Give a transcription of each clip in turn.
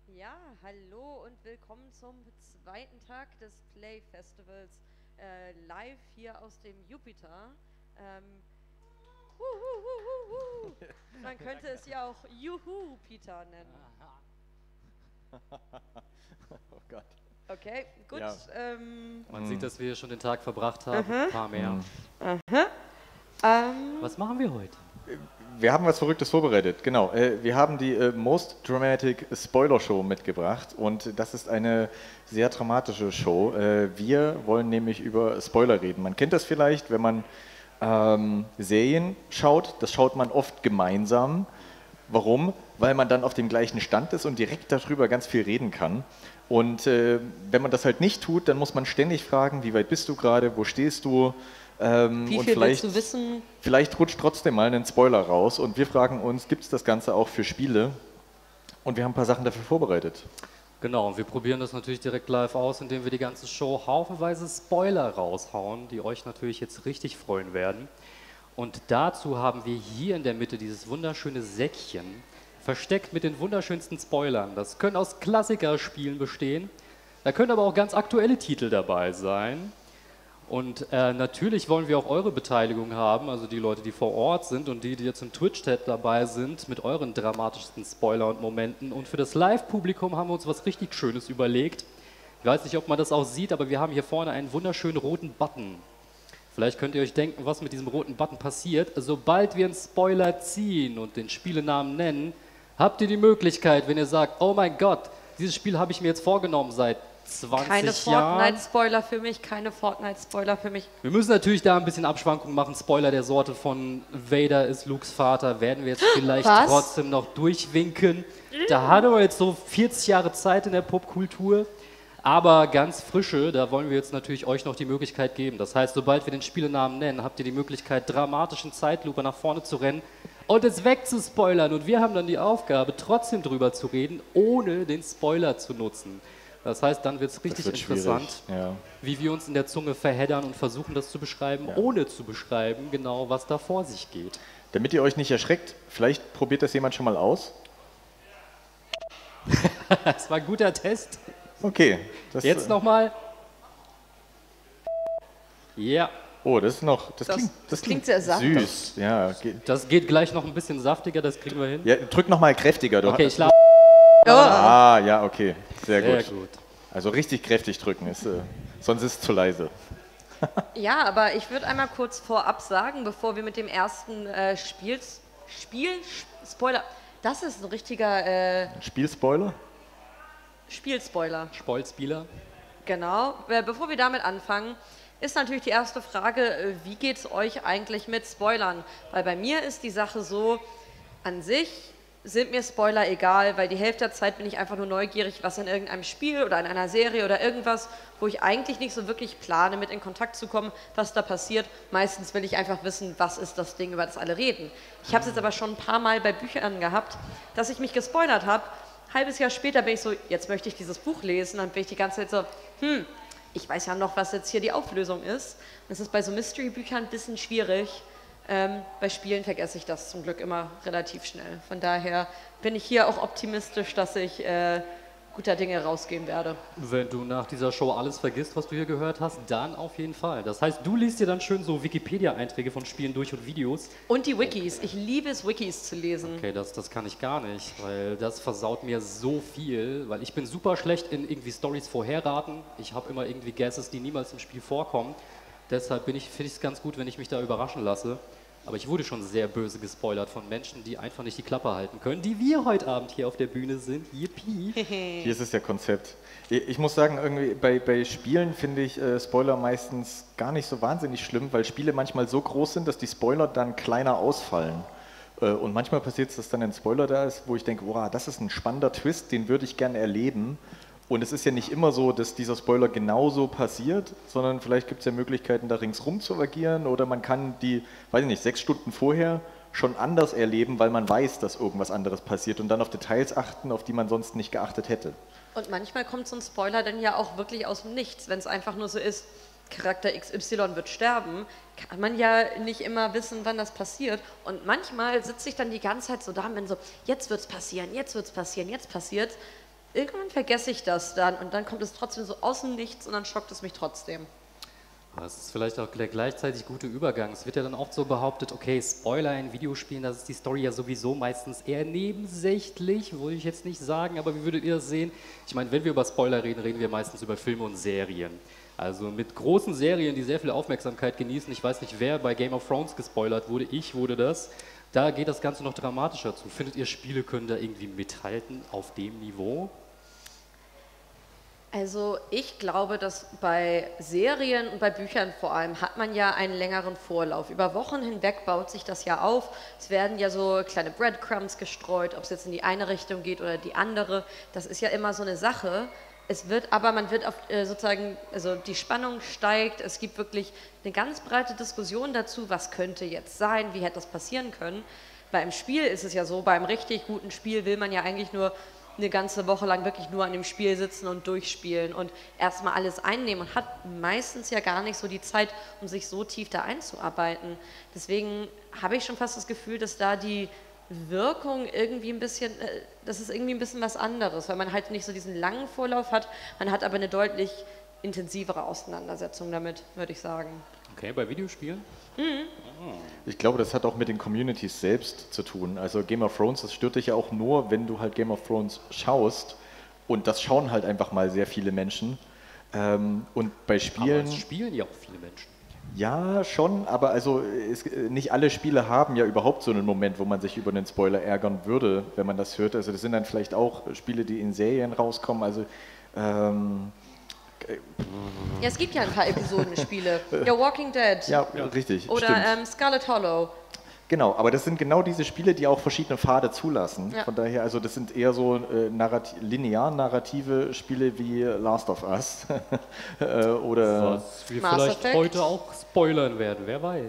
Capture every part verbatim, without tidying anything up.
Ja, hallo und willkommen zum zweiten Tag des Play Festivals äh, live hier aus dem Jupiter. Ähm, hu, hu, hu, hu, hu. Man könnte es ja auch Juhu Peter nennen. Oh Gott. Okay, gut. Ja. Ähm, Man Mm. sieht, dass wir hier schon den Tag verbracht haben. Aha. Ein paar mehr. Mm. ähm, Was machen wir heute? Wir haben was Verrücktes vorbereitet, genau. Äh, Wir haben die äh, Most Dramatic Spoiler Show mitgebracht und das ist eine sehr dramatische Show. Äh, Wir wollen nämlich über Spoiler reden. Man kennt das vielleicht, wenn man ähm, Serien schaut, das schaut man oft gemeinsam. Warum? Weil man dann auf dem gleichen Stand ist und direkt darüber ganz viel reden kann. Und äh, wenn man das halt nicht tut, dann muss man ständig fragen, wie weit bist du gerade, wo stehst du? Ähm, wie und viel vielleicht, willst du wissen? vielleicht rutscht trotzdem mal ein Spoiler raus und wir fragen uns, gibt es das Ganze auch für Spiele? Und wir haben ein paar Sachen dafür vorbereitet. Genau, und wir probieren das natürlich direkt live aus, indem wir die ganze Show haufenweise Spoiler raushauen, die euch natürlich jetzt richtig freuen werden. Und dazu haben wir hier in der Mitte dieses wunderschöne Säckchen, versteckt mit den wunderschönsten Spoilern. Das können aus Klassikerspielen bestehen, da können aber auch ganz aktuelle Titel dabei sein. Und äh, natürlich wollen wir auch eure Beteiligung haben, also die Leute, die vor Ort sind und die, die jetzt im Twitch-Chat dabei sind, mit euren dramatischsten Spoiler und Momenten. Und für das Live-Publikum haben wir uns was richtig Schönes überlegt. Ich weiß nicht, ob man das auch sieht, aber wir haben hier vorne einen wunderschönen roten Button. Vielleicht könnt ihr euch denken, was mit diesem roten Button passiert. Sobald wir einen Spoiler ziehen und den Spielenamen nennen, habt ihr die Möglichkeit, wenn ihr sagt, oh mein Gott, dieses Spiel habe ich mir jetzt vorgenommen seit zwanzig Keine Jahren. Fortnite-Spoiler für mich, keine Fortnite-Spoiler für mich. Wir müssen natürlich da ein bisschen Abschwankung machen. Spoiler der Sorte von Vader ist Lukes Vater. Werden wir jetzt vielleicht Was? trotzdem noch durchwinken. Da hatten wir jetzt so vierzig Jahre Zeit in der Popkultur. Aber ganz frische, da wollen wir jetzt natürlich euch noch die Möglichkeit geben. Das heißt, sobald wir den Spielenamen nennen, habt ihr die Möglichkeit, dramatisch in Zeitlupe nach vorne zu rennen und es wegzuspoilern. Und wir haben dann die Aufgabe, trotzdem drüber zu reden, ohne den Spoiler zu nutzen. Das heißt, dann wird es richtig wird interessant, schwierig, ja. wie wir uns in der Zunge verheddern und versuchen, das zu beschreiben, Ja. ohne zu beschreiben, genau, was da vor sich geht. Damit ihr euch nicht erschreckt, vielleicht probiert das jemand schon mal aus. Das war ein guter Test. Okay. Das, Jetzt nochmal. Ja, Oh, das ist noch. Das, Das- klingt, das klingt sehr saftig. süß. Ja, geht, das geht gleich noch ein bisschen saftiger, das kriegen wir hin. ja, drück noch mal kräftiger. Du Okay, hast- ich schlafe. Oh. Ah, ja, okay. Sehr Sehr gut. gut. Also richtig kräftig drücken, ist, äh, sonst ist es zu leise. Ja, aber ich würde einmal kurz vorab sagen, bevor wir mit dem ersten äh, Spiel, Spiel, Spoiler, das ist ein richtiger äh, Spielspoiler? Spielspoiler, Spoilspieler. genau. Äh, bevor wir damit anfangen, ist natürlich die erste Frage, äh, wie geht es euch eigentlich mit Spoilern? Weil bei mir ist die Sache so, an sich sind mir Spoiler egal, weil die Hälfte der Zeit bin ich einfach nur neugierig, was in irgendeinem Spiel oder in einer Serie oder irgendwas, wo ich eigentlich nicht so wirklich plane, mit in Kontakt zu kommen, was da passiert. Meistens will ich einfach wissen, was ist das Ding, über das alle reden. Ich habe es jetzt aber schon ein paar Mal bei Büchern gehabt, dass ich mich gespoilert habe. Halbes Jahr später bin ich so, jetzt möchte ich dieses Buch lesen, dann bin ich die ganze Zeit so, hm, ich weiß ja noch, was jetzt hier die Auflösung ist. Und es ist bei so Mystery-Büchern ein bisschen schwierig. Ähm, bei Spielen vergesse ich das zum Glück immer relativ schnell. Von daher bin ich hier auch optimistisch, dass ich äh, guter Dinge rausgehen werde. Wenn du nach dieser Show alles vergisst, was du hier gehört hast, dann auf jeden Fall. Das heißt, du liest dir dann schön so Wikipedia-Einträge von Spielen durch und Videos. Und die Wikis. Ich liebe es, Wikis zu lesen. Okay, das, das kann ich gar nicht, weil das versaut mir so viel, weil ich bin super schlecht in irgendwie Stories vorherraten. Ich habe immer irgendwie Guesses, die niemals im Spiel vorkommen. Deshalb bin ich, finde ich es ganz gut, wenn ich mich da überraschen lasse. Aber ich wurde schon sehr böse gespoilert von Menschen, die einfach nicht die Klappe halten können, die wir heute Abend hier auf der Bühne sind. Yippie. Hier ist es ja Konzept. Ich ich muss sagen, irgendwie bei, bei Spielen finde ich äh, Spoiler meistens gar nicht so wahnsinnig schlimm, weil Spiele manchmal so groß sind, dass die Spoiler dann kleiner ausfallen. Äh, und manchmal passiert es, dass dann ein Spoiler da ist, wo ich denke, wow, das ist ein spannender Twist, den würde ich gerne erleben. Und es ist ja nicht immer so, dass dieser Spoiler genauso passiert, sondern vielleicht gibt es ja Möglichkeiten, da ringsrum zu agieren oder man kann die, weiß ich nicht, sechs Stunden vorher schon anders erleben, weil man weiß, dass irgendwas anderes passiert und dann auf Details achten, auf die man sonst nicht geachtet hätte. Und manchmal kommt so ein Spoiler dann ja auch wirklich aus dem Nichts, wenn es einfach nur so ist, Charakter X Y wird sterben, kann man ja nicht immer wissen, wann das passiert. Und manchmal sitze ich dann die ganze Zeit so da und bin so, jetzt wird's passieren, jetzt wird's passieren, jetzt passiert. irgendwann vergesse ich das dann und dann kommt es trotzdem so aus dem Nichts und dann schockt es mich trotzdem. Das ist vielleicht auch der gleichzeitig gute Übergang. Es wird ja dann oft so behauptet, okay, Spoiler in Videospielen, das ist die Story ja sowieso meistens eher nebensächlich, würde ich jetzt nicht sagen, aber wie würdet ihr das sehen? Ich meine, wenn wir über Spoiler reden, reden wir meistens über Filme und Serien. Also mit großen Serien, die sehr viel Aufmerksamkeit genießen. Ich weiß nicht, wer bei Game of Thrones gespoilert wurde, ich wurde das. Da geht das Ganze noch dramatischer zu. Findet ihr, Spiele können da irgendwie mithalten auf dem Niveau? Also ich glaube, dass bei Serien und bei Büchern vor allem hat man ja einen längeren Vorlauf. Über Wochen hinweg baut sich das ja auf. Es werden ja so kleine Breadcrumbs gestreut, ob es jetzt in die eine Richtung geht oder die andere. Das ist ja immer so eine Sache. Es wird aber, man wird auf äh, sozusagen, also die Spannung steigt. Es gibt wirklich eine ganz breite Diskussion dazu, was könnte jetzt sein, wie hätte das passieren können. Beim Spiel ist es ja so, beim richtig guten Spiel will man ja eigentlich nur eine ganze Woche lang wirklich nur an dem Spiel sitzen und durchspielen und erstmal alles einnehmen und hat meistens ja gar nicht so die Zeit, um sich so tief da einzuarbeiten. Deswegen habe ich schon fast das Gefühl, dass da die Wirkung irgendwie ein bisschen, äh, das ist irgendwie ein bisschen was anderes, weil man halt nicht so diesen langen Vorlauf hat, man hat aber eine deutlich intensivere Auseinandersetzung damit, würde ich sagen. Okay, bei Videospielen? Ich glaube, das hat auch mit den Communities selbst zu tun. Also Game of Thrones, das stört dich ja auch nur, wenn du halt Game of Thrones schaust. Und das schauen halt einfach mal sehr viele Menschen. Ähm, und bei Spielen... Aber es spielen ja auch viele Menschen. Ja, schon, aber also es, nicht alle Spiele haben ja überhaupt so einen Moment, wo man sich über einen Spoiler ärgern würde, wenn man das hört. Also das sind dann vielleicht auch Spiele, die in Serien rauskommen. Also... Ähm, Ja, es gibt ja ein paar Episodenspiele. Ja, Walking Dead. Ja, ja. Richtig. Oder ähm, Scarlet Hollow. Genau, aber das sind genau diese Spiele, die auch verschiedene Pfade zulassen. Ja. Von daher, also das sind eher so äh, narrat linear narrative Spiele wie Last of Us äh, oder Was wir Mass vielleicht Effect. heute auch spoilern werden, wer weiß.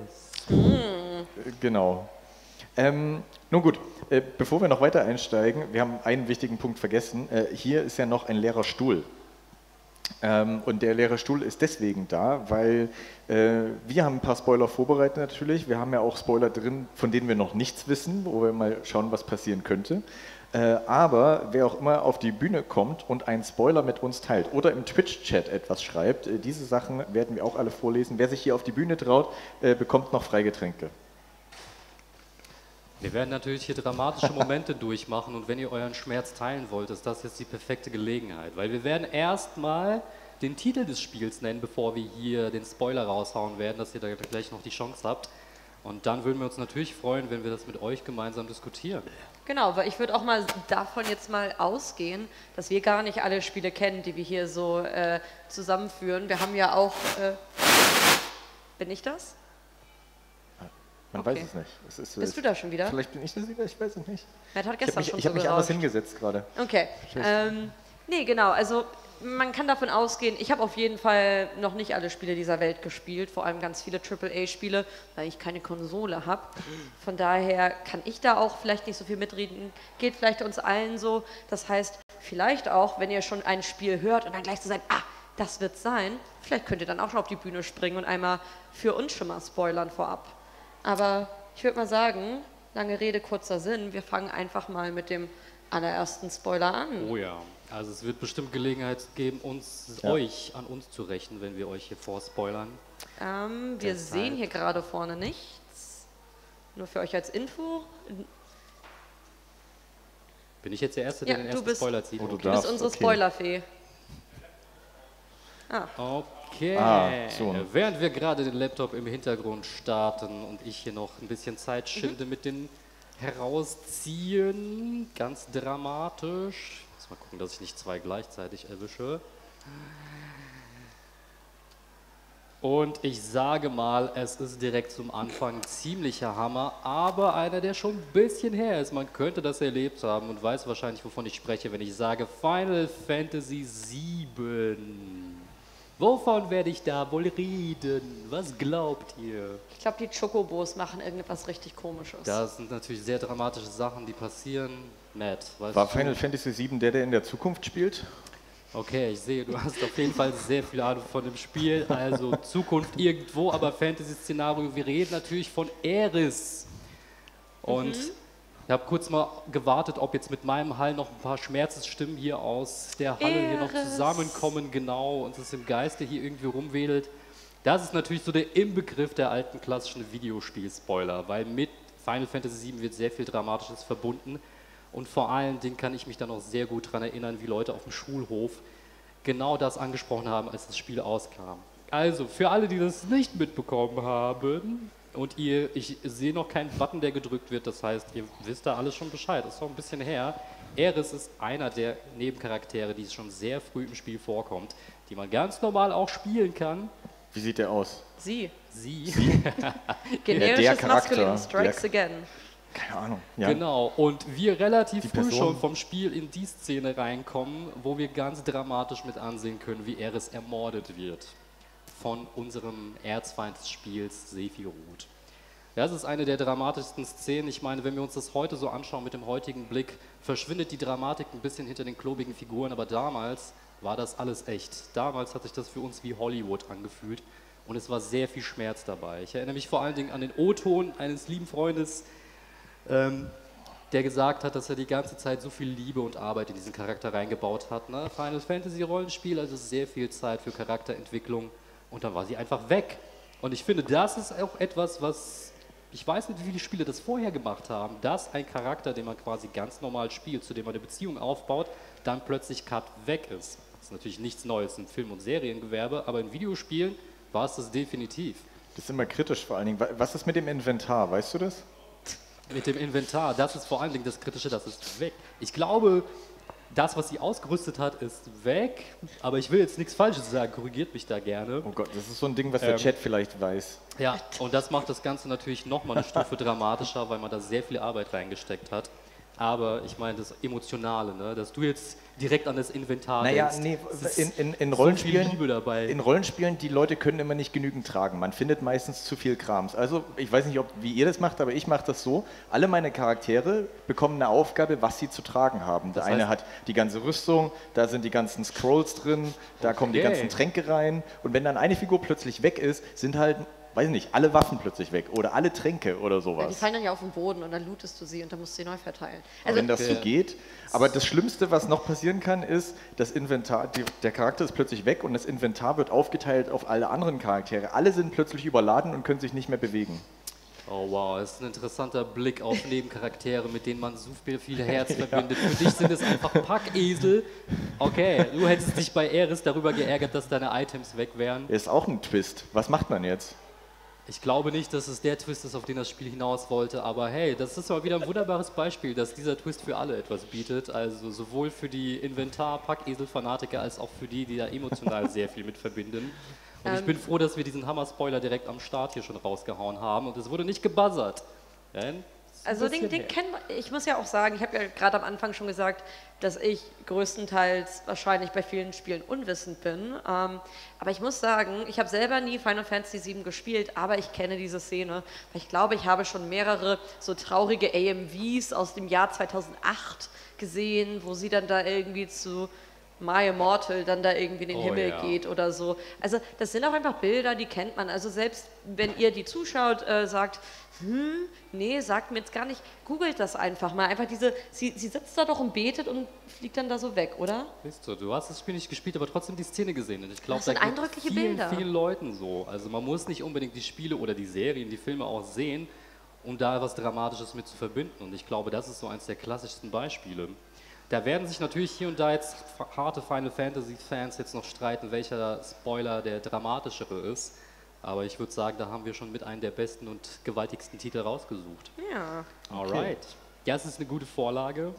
äh, genau. Ähm, nun gut, äh, bevor wir noch weiter einsteigen, wir haben einen wichtigen Punkt vergessen. Äh, hier ist ja noch ein leerer Stuhl. Ähm, und der leere Stuhl ist deswegen da, weil äh, wir haben ein paar Spoiler vorbereitet natürlich. Wir haben ja auch Spoiler drin, von denen wir noch nichts wissen, wo wir mal schauen, was passieren könnte. Äh, aber wer auch immer auf die Bühne kommt und einen Spoiler mit uns teilt oder im Twitch-Chat etwas schreibt, äh, diese Sachen werden wir auch alle vorlesen. Wer sich hier auf die Bühne traut, äh, bekommt noch Freigetränke. Wir werden natürlich hier dramatische Momente durchmachen und wenn ihr euren Schmerz teilen wollt, ist das jetzt die perfekte Gelegenheit. Weil wir werden erstmal den Titel des Spiels nennen, bevor wir hier den Spoiler raushauen werden, dass ihr da gleich noch die Chance habt. Und dann würden wir uns natürlich freuen, wenn wir das mit euch gemeinsam diskutieren. Genau, weil ich würde auch mal davon jetzt mal ausgehen, dass wir gar nicht alle Spiele kennen, die wir hier so äh, zusammenführen. Wir haben ja auch... Äh, bin ich das? Man Okay. weiß es nicht. Es ist, Bist du da schon wieder? Vielleicht bin ich das wieder, ich weiß es nicht. Matt hat Ich habe gestern mich, schon ich hab so mich anders gerauscht. hingesetzt gerade. Okay. Ähm, nee, genau. Also man kann davon ausgehen, ich habe auf jeden Fall noch nicht alle Spiele dieser Welt gespielt, vor allem ganz viele Triple A Spiele, weil ich keine Konsole habe. Von daher kann ich da auch vielleicht nicht so viel mitreden. Geht vielleicht uns allen so. Das heißt, vielleicht auch, wenn ihr schon ein Spiel hört und dann gleich zu sein, ah, das wird sein, vielleicht könnt ihr dann auch schon auf die Bühne springen und einmal für uns schon mal spoilern vorab. Aber ich würde mal sagen, lange Rede, kurzer Sinn, wir fangen einfach mal mit dem allerersten Spoiler an. Oh ja, also es wird bestimmt Gelegenheit geben, uns, Ja. euch an uns zu rächen, wenn wir euch hier vorspoilern. Ähm, wir Deshalb. sehen hier gerade vorne nichts. Nur für euch als Info. Bin ich jetzt der Erste, Ja, der den du ersten bist- Spoiler zieht? Oh, du Du darfst, bist unsere okay. Spoilerfee. Okay. Ah, so. Während wir gerade den Laptop im Hintergrund starten und ich hier noch ein bisschen Zeit schinde mit den Herausziehen, ganz dramatisch. Muss mal gucken, dass ich nicht zwei gleichzeitig erwische. Und ich sage mal, es ist direkt zum Anfang ein ziemlicher Hammer, aber einer, der schon ein bisschen her ist. Man könnte das erlebt haben und weiß wahrscheinlich, wovon ich spreche, wenn ich sage Final Fantasy sieben. Wovon werde ich da wohl reden? Was glaubt ihr? Ich glaube, die Chocobos machen irgendetwas richtig Komisches. Das sind natürlich sehr dramatische Sachen, die passieren. Matt, weißt War du? Final Fantasy sieben der, der in der Zukunft spielt? Okay, ich sehe, du hast auf jeden Fall sehr viel Ahnung von dem Spiel. Also Zukunft irgendwo, aber Fantasy-Szenario. Wir reden natürlich von Aeris. Und Ich habe kurz mal gewartet, ob jetzt mit meinem Hall noch ein paar Schmerzesstimmen hier aus der Halle hier noch Eris. zusammenkommen, genau, und es im Geiste hier irgendwie rumwedelt. Das ist natürlich so der Inbegriff der alten klassischen Videospiel-Spoiler, weil mit Final Fantasy sieben wird sehr viel Dramatisches verbunden und vor allen Dingen kann ich mich da noch sehr gut daran erinnern, wie Leute auf dem Schulhof genau das angesprochen haben, als das Spiel auskam. Also, für alle, die das nicht mitbekommen haben und ihr, ich sehe noch keinen Button, der gedrückt wird, das heißt, ihr wisst da alles schon Bescheid, das ist auch ein bisschen her. Eris ist einer der Nebencharaktere, die schon sehr früh im Spiel vorkommt, die man ganz normal auch spielen kann. Wie sieht der aus? Sie. Sie. Generisches Ja, der Charakter. Maskulin, strikes Der- again. Keine Ahnung. Ja. Genau, und wir relativ Die früh Person. schon vom Spiel in die Szene reinkommen, wo wir ganz dramatisch mit ansehen können, wie Eris ermordet wird von unserem Erzfeind des Spiels, Sephiroth. Das ist eine der dramatischsten Szenen. Ich meine, wenn wir uns das heute so anschauen mit dem heutigen Blick, verschwindet die Dramatik ein bisschen hinter den klobigen Figuren, aber damals war das alles echt. Damals hat sich das für uns wie Hollywood angefühlt und es war sehr viel Schmerz dabei. Ich erinnere mich vor allen Dingen an den O-Ton eines lieben Freundes, ähm, der gesagt hat, dass er die ganze Zeit so viel Liebe und Arbeit in diesen Charakter reingebaut hat. Ne? Final Fantasy Rollenspiel, also sehr viel Zeit für Charakterentwicklung und dann war sie einfach weg. Und ich finde, das ist auch etwas, was, ich weiß nicht, wie viele Spiele das vorher gemacht haben, dass ein Charakter, den man quasi ganz normal spielt, zu dem man eine Beziehung aufbaut, dann plötzlich cut weg ist. Das ist natürlich nichts Neues im Film- und Seriengewerbe, aber in Videospielen war es das definitiv. Das ist immer kritisch vor allen Dingen. Wa- Was ist mit dem Inventar? Weißt du das? Mit dem Inventar, das ist vor allen Dingen das Kritische, das ist weg. Ich glaube, das, was sie ausgerüstet hat, ist weg, aber ich will jetzt nichts Falsches sagen, korrigiert mich da gerne. Oh Gott, das ist so ein Ding, was der Ähm. Chat vielleicht weiß. Ja, und das macht das Ganze natürlich nochmal eine Stufe dramatischer, weil man da sehr viel Arbeit reingesteckt hat. Aber ich meine, das Emotionale, ne? Dass du jetzt direkt an das Inventar Naja, denkst. nee, Es in, ist in, in so Rollenspielen, viel Liebe dabei. in Rollenspielen, die Leute können immer nicht genügend tragen. Man findet meistens zu viel Krams. Also, ich weiß nicht, ob, wie ihr das macht, aber ich mache das so. Alle meine Charaktere bekommen eine Aufgabe, was sie zu tragen haben. Der Das eine heißt- hat die ganze Rüstung, da sind die ganzen Scrolls drin, da kommen die Okay. ganzen Tränke rein. Und wenn dann eine Figur plötzlich weg ist, sind halt, weiß nicht, alle Waffen plötzlich weg oder alle Tränke oder Ja, die sowas. fallen dann ja auf den Boden und dann lootest du sie und dann musst du sie neu verteilen. Aber Also, wenn das so Okay. geht. Aber das Schlimmste, was noch passieren kann, ist, das Inventar, die, der Charakter ist plötzlich weg und das Inventar wird aufgeteilt auf alle anderen Charaktere. Alle sind plötzlich überladen und können sich nicht mehr bewegen. Oh wow, das ist ein interessanter Blick auf Nebencharaktere, mit denen man so viel, viel Herz verbindet. Für dich sind es einfach Packesel. Okay, du hättest dich bei Eris darüber geärgert, dass deine Items weg wären. Ist auch ein Twist. Was macht man jetzt? Ich glaube nicht, dass es der Twist ist, auf den das Spiel hinaus wollte, aber hey, das ist mal wieder ein wunderbares Beispiel, dass dieser Twist für alle etwas bietet. Also sowohl für die Inventar-Packesel-Fanatiker als auch für die, die da emotional sehr viel mit verbinden. Und ich Ähm. bin froh, dass wir diesen Hammer-Spoiler direkt am Start hier schon rausgehauen haben und es wurde nicht gebuzzert. Denn es ist ein Also den, bisschen den her. kennen wir, ich muss ja auch sagen, ich habe ja gerade am Anfang schon gesagt, dass ich größtenteils wahrscheinlich bei vielen Spielen unwissend bin. Ähm, aber ich muss sagen, ich habe selber nie Final Fantasy sieben gespielt, aber ich kenne diese Szene. Weil ich glaube, ich habe schon mehrere so traurige A M Vs aus dem Jahr zweitausendacht gesehen, wo sie dann da irgendwie zu My Immortal dann da irgendwie in den Oh Himmel ja. geht oder so. Also das sind auch einfach Bilder, die kennt man. Also selbst wenn ihr die zuschaut, äh, sagt, hm, nee, sagt mir jetzt gar nicht, googelt das einfach mal. Einfach diese, sie, sie sitzt da doch und betet und fliegt dann da so weg, oder? Siehst du, du hast das Spiel nicht gespielt, aber trotzdem die Szene gesehen. Und ich glaube, Das sind da geht eindrückliche vielen, Bilder. vielen Leuten so. Also man muss nicht unbedingt die Spiele oder die Serien, die Filme auch sehen, um da was Dramatisches mit zu verbinden. Und ich glaube, das ist so eins der klassischsten Beispiele. Da werden sich natürlich hier und da jetzt harte Final Fantasy-Fans jetzt noch streiten, welcher Spoiler der dramatischere ist. Aber ich würde sagen, da haben wir schon mit einem der besten und gewaltigsten Titel rausgesucht. Ja. Alright. Ja, es ist eine gute Vorlage.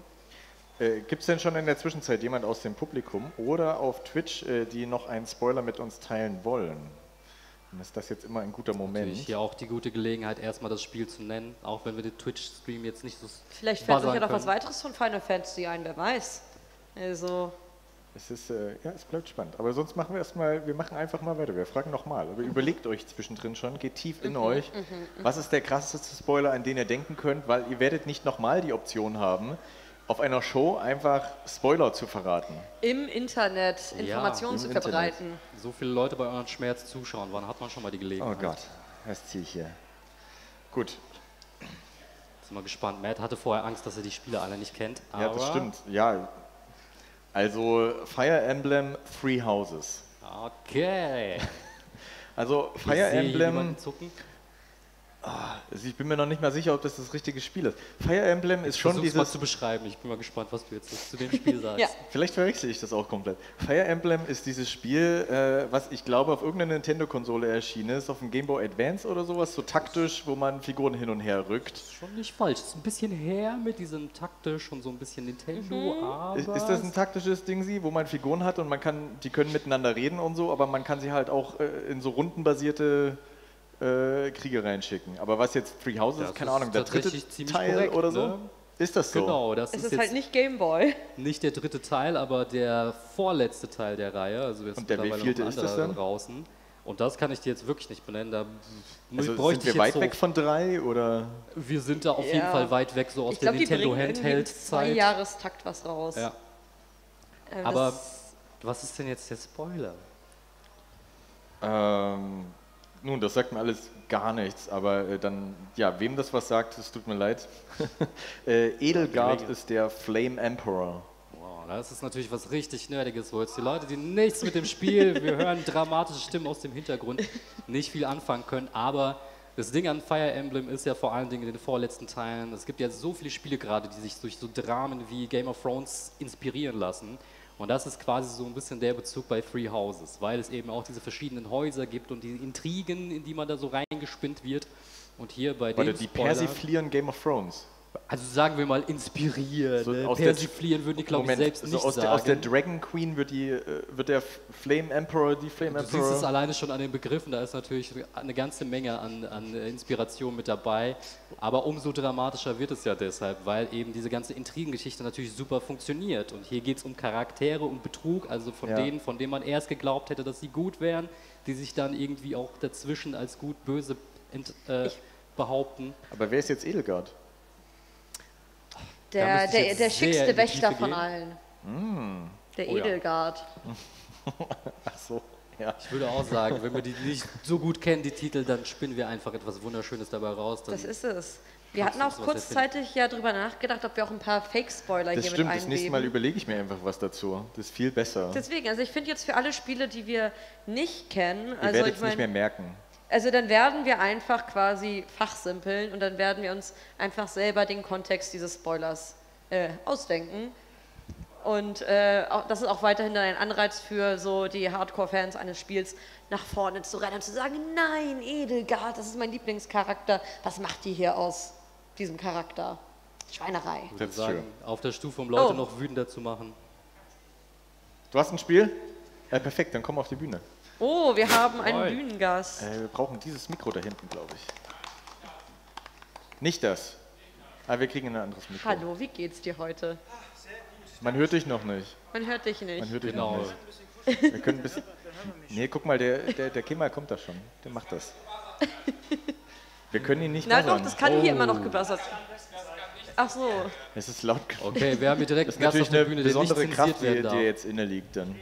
Äh, Gibt es denn schon in der Zwischenzeit jemand aus dem Publikum oder auf Twitch, äh, die noch einen Spoiler mit uns teilen wollen? Dann ist das jetzt immer ein guter Moment. Natürlich hier auch die gute Gelegenheit, erstmal das Spiel zu nennen, auch wenn wir den Twitch-Stream jetzt nicht so Vielleicht fällt euch ja buzzern noch was können. weiteres von Final Fantasy ein, wer weiß. Also, Es ist, äh, ja, es bleibt spannend. Aber sonst machen wir erstmal, wir machen einfach mal weiter. Wir fragen nochmal. Aber überlegt euch zwischendrin schon, geht tief in euch. Was ist der krasseste Spoiler, an den ihr denken könnt? Weil ihr werdet nicht nochmal die Option haben, auf einer Show einfach Spoiler zu verraten. im Internet Ja, Informationen im zu Internet. verbreiten. So viele Leute bei euren Schmerz zuschauen, wann hat man schon mal die Oh Gelegenheit? Gott, was ziehe ich hier? Gut. Sind wir gespannt. Matt hatte vorher Angst, dass er die Spiele alle nicht kennt. Ja, das stimmt. Ja, also Fire Emblem Three Houses. Okay. Also Ich Fire sehe hier Emblem, jemanden zucken. also ich bin mir noch nicht mal sicher, ob das das richtige Spiel ist. Fire Emblem ist Ich schon versuch's mal dieses, zu beschreiben. Ich bin mal gespannt, was du jetzt zu dem Spiel sagst. Ja. vielleicht verwechsel ich das auch komplett. Fire Emblem ist dieses Spiel, äh, was ich glaube auf irgendeiner Nintendo-Konsole erschienen ist, auf dem Game Boy Advance oder sowas, so taktisch, wo man Figuren hin und her rückt. Schon nicht falsch. Ist ein bisschen her mit diesem taktisch und so ein bisschen Nintendo, Mhm. aber... Ist, ist das ein taktisches Ding, sie, wo man Figuren hat und man kann, die können miteinander reden und so, aber man kann sie halt auch äh, in so rundenbasierte äh, Kriege reinschicken. Aber was jetzt Three Houses, Das keine ist Ahnung, der dritte tatsächlich ziemlich Teil korrekt, oder so? ne? Ist das so? Genau, das Es ist ist jetzt halt nicht Gameboy. nicht der dritte Teil, aber der vorletzte Teil der Reihe. Also jetzt Und der mittlerweile wievielte noch ein ist das anderer dann? draußen. Und das kann ich dir jetzt wirklich nicht benennen. Da Also bräuchte sind wir ich weit jetzt so, weg von drei oder? Wir sind da auf jeden Ja. Fall weit weg, so aus Ich der glaube, die Nintendo bringen irgendwie im zwei Handheld-Zeit. Jahrestakt was raus. Ja. Ähm, Aber das- was ist denn jetzt der Spoiler? Ähm, nun, das sagt mir alles gar nichts, aber äh, dann, ja, wem das was sagt, es tut mir leid. äh, Edelgard ist der Flame Emperor. Wow, das ist natürlich was richtig Nerdiges, wo jetzt die Leute, die nichts mit dem Spiel, wir hören dramatische Stimmen aus dem Hintergrund, nicht viel anfangen können, aber das Ding an Fire Emblem ist ja vor allen Dingen in den vorletzten Teilen, es gibt ja so viele Spiele gerade, die sich durch so Dramen wie Game of Thrones inspirieren lassen. Und das ist quasi so ein bisschen der Bezug bei Three Houses, weil es eben auch diese verschiedenen Häuser gibt und die Intrigen, in die man da so reingespinnt wird. Und hier bei Warte, dem die Spoiler, persiflieren Game of Thrones. also sagen wir mal inspirieren, So ne? aus der- persiflieren würden die, glaube ich, Moment, selbst so nicht aus, sagen. der, aus der Dragon Queen wird, die, äh, wird der F- Flame Emperor, die Flame Du siehst es Emperor. alleine schon an den Begriffen, da ist natürlich eine ganze Menge an, an äh, Inspiration mit dabei. Aber umso dramatischer wird es ja deshalb, weil eben diese ganze Intrigengeschichte natürlich super funktioniert. Und hier geht es um Charaktere und Betrug, also von Ja. denen, von denen man erst geglaubt hätte, dass sie gut wären, die sich dann irgendwie auch dazwischen als gut, böse ent, äh, behaupten. Aber wer ist jetzt Edelgard? Da Der, müsste ich der, jetzt der sehr schickste in die Wächter Tiefe von gehen. allen. Der Oh ja. Edelgard. Ach so, ja. Ich würde auch sagen, wenn wir die nicht so gut kennen, die Titel, dann spinnen wir einfach etwas Wunderschönes dabei raus. Dann Das ist es. Wir Kannst hatten du auch sowas kurzzeitig ja drüber nachgedacht, ob wir auch ein paar Fake-Spoiler Das hier stimmt, mit das nächste Mal einweben. überlege ich mir einfach was dazu. Das ist viel besser. Deswegen, also ich finde jetzt für alle Spiele, die wir nicht kennen, Ihr also werdet ich es nicht mehr meine, merken. also dann werden wir einfach quasi fachsimpeln und dann werden wir uns einfach selber den Kontext dieses Spoilers äh, ausdenken. Und äh, auch, das ist auch weiterhin dann ein Anreiz für so die Hardcore-Fans eines Spiels, nach vorne zu rennen und zu sagen, nein, Edelgard, das ist mein Lieblingscharakter. Was macht die hier aus diesem Charakter? Schweinerei. Ich würde That's sagen, true. auf der Stufe, um Leute Oh. noch wütender zu machen. Du hast ein Spiel? Ja, perfekt, dann komm auf die Bühne. Oh, wir haben einen Oi. Bühnengast. Äh, wir brauchen dieses Mikro da hinten, glaube ich. Nicht das. Aber wir kriegen ein anderes Mikro. Hallo, wie geht's dir heute? Man hört dich noch nicht. Man hört dich nicht. Man hört dich Genau. noch nicht. Wir können ein bisschen. Nee, guck mal, der, der, der Kemal kommt da schon. Der macht das. Wir können ihn nicht Na doch, buzzern. das kann hier Oh. immer noch gebuzzert. Ach so. Es ist laut genug. Okay, wir haben hier direkt Das ist einen Gast natürlich auf der eine Bühne, der nicht besondere zensiert Kraft, die werden dir darf. jetzt inne liegt dann.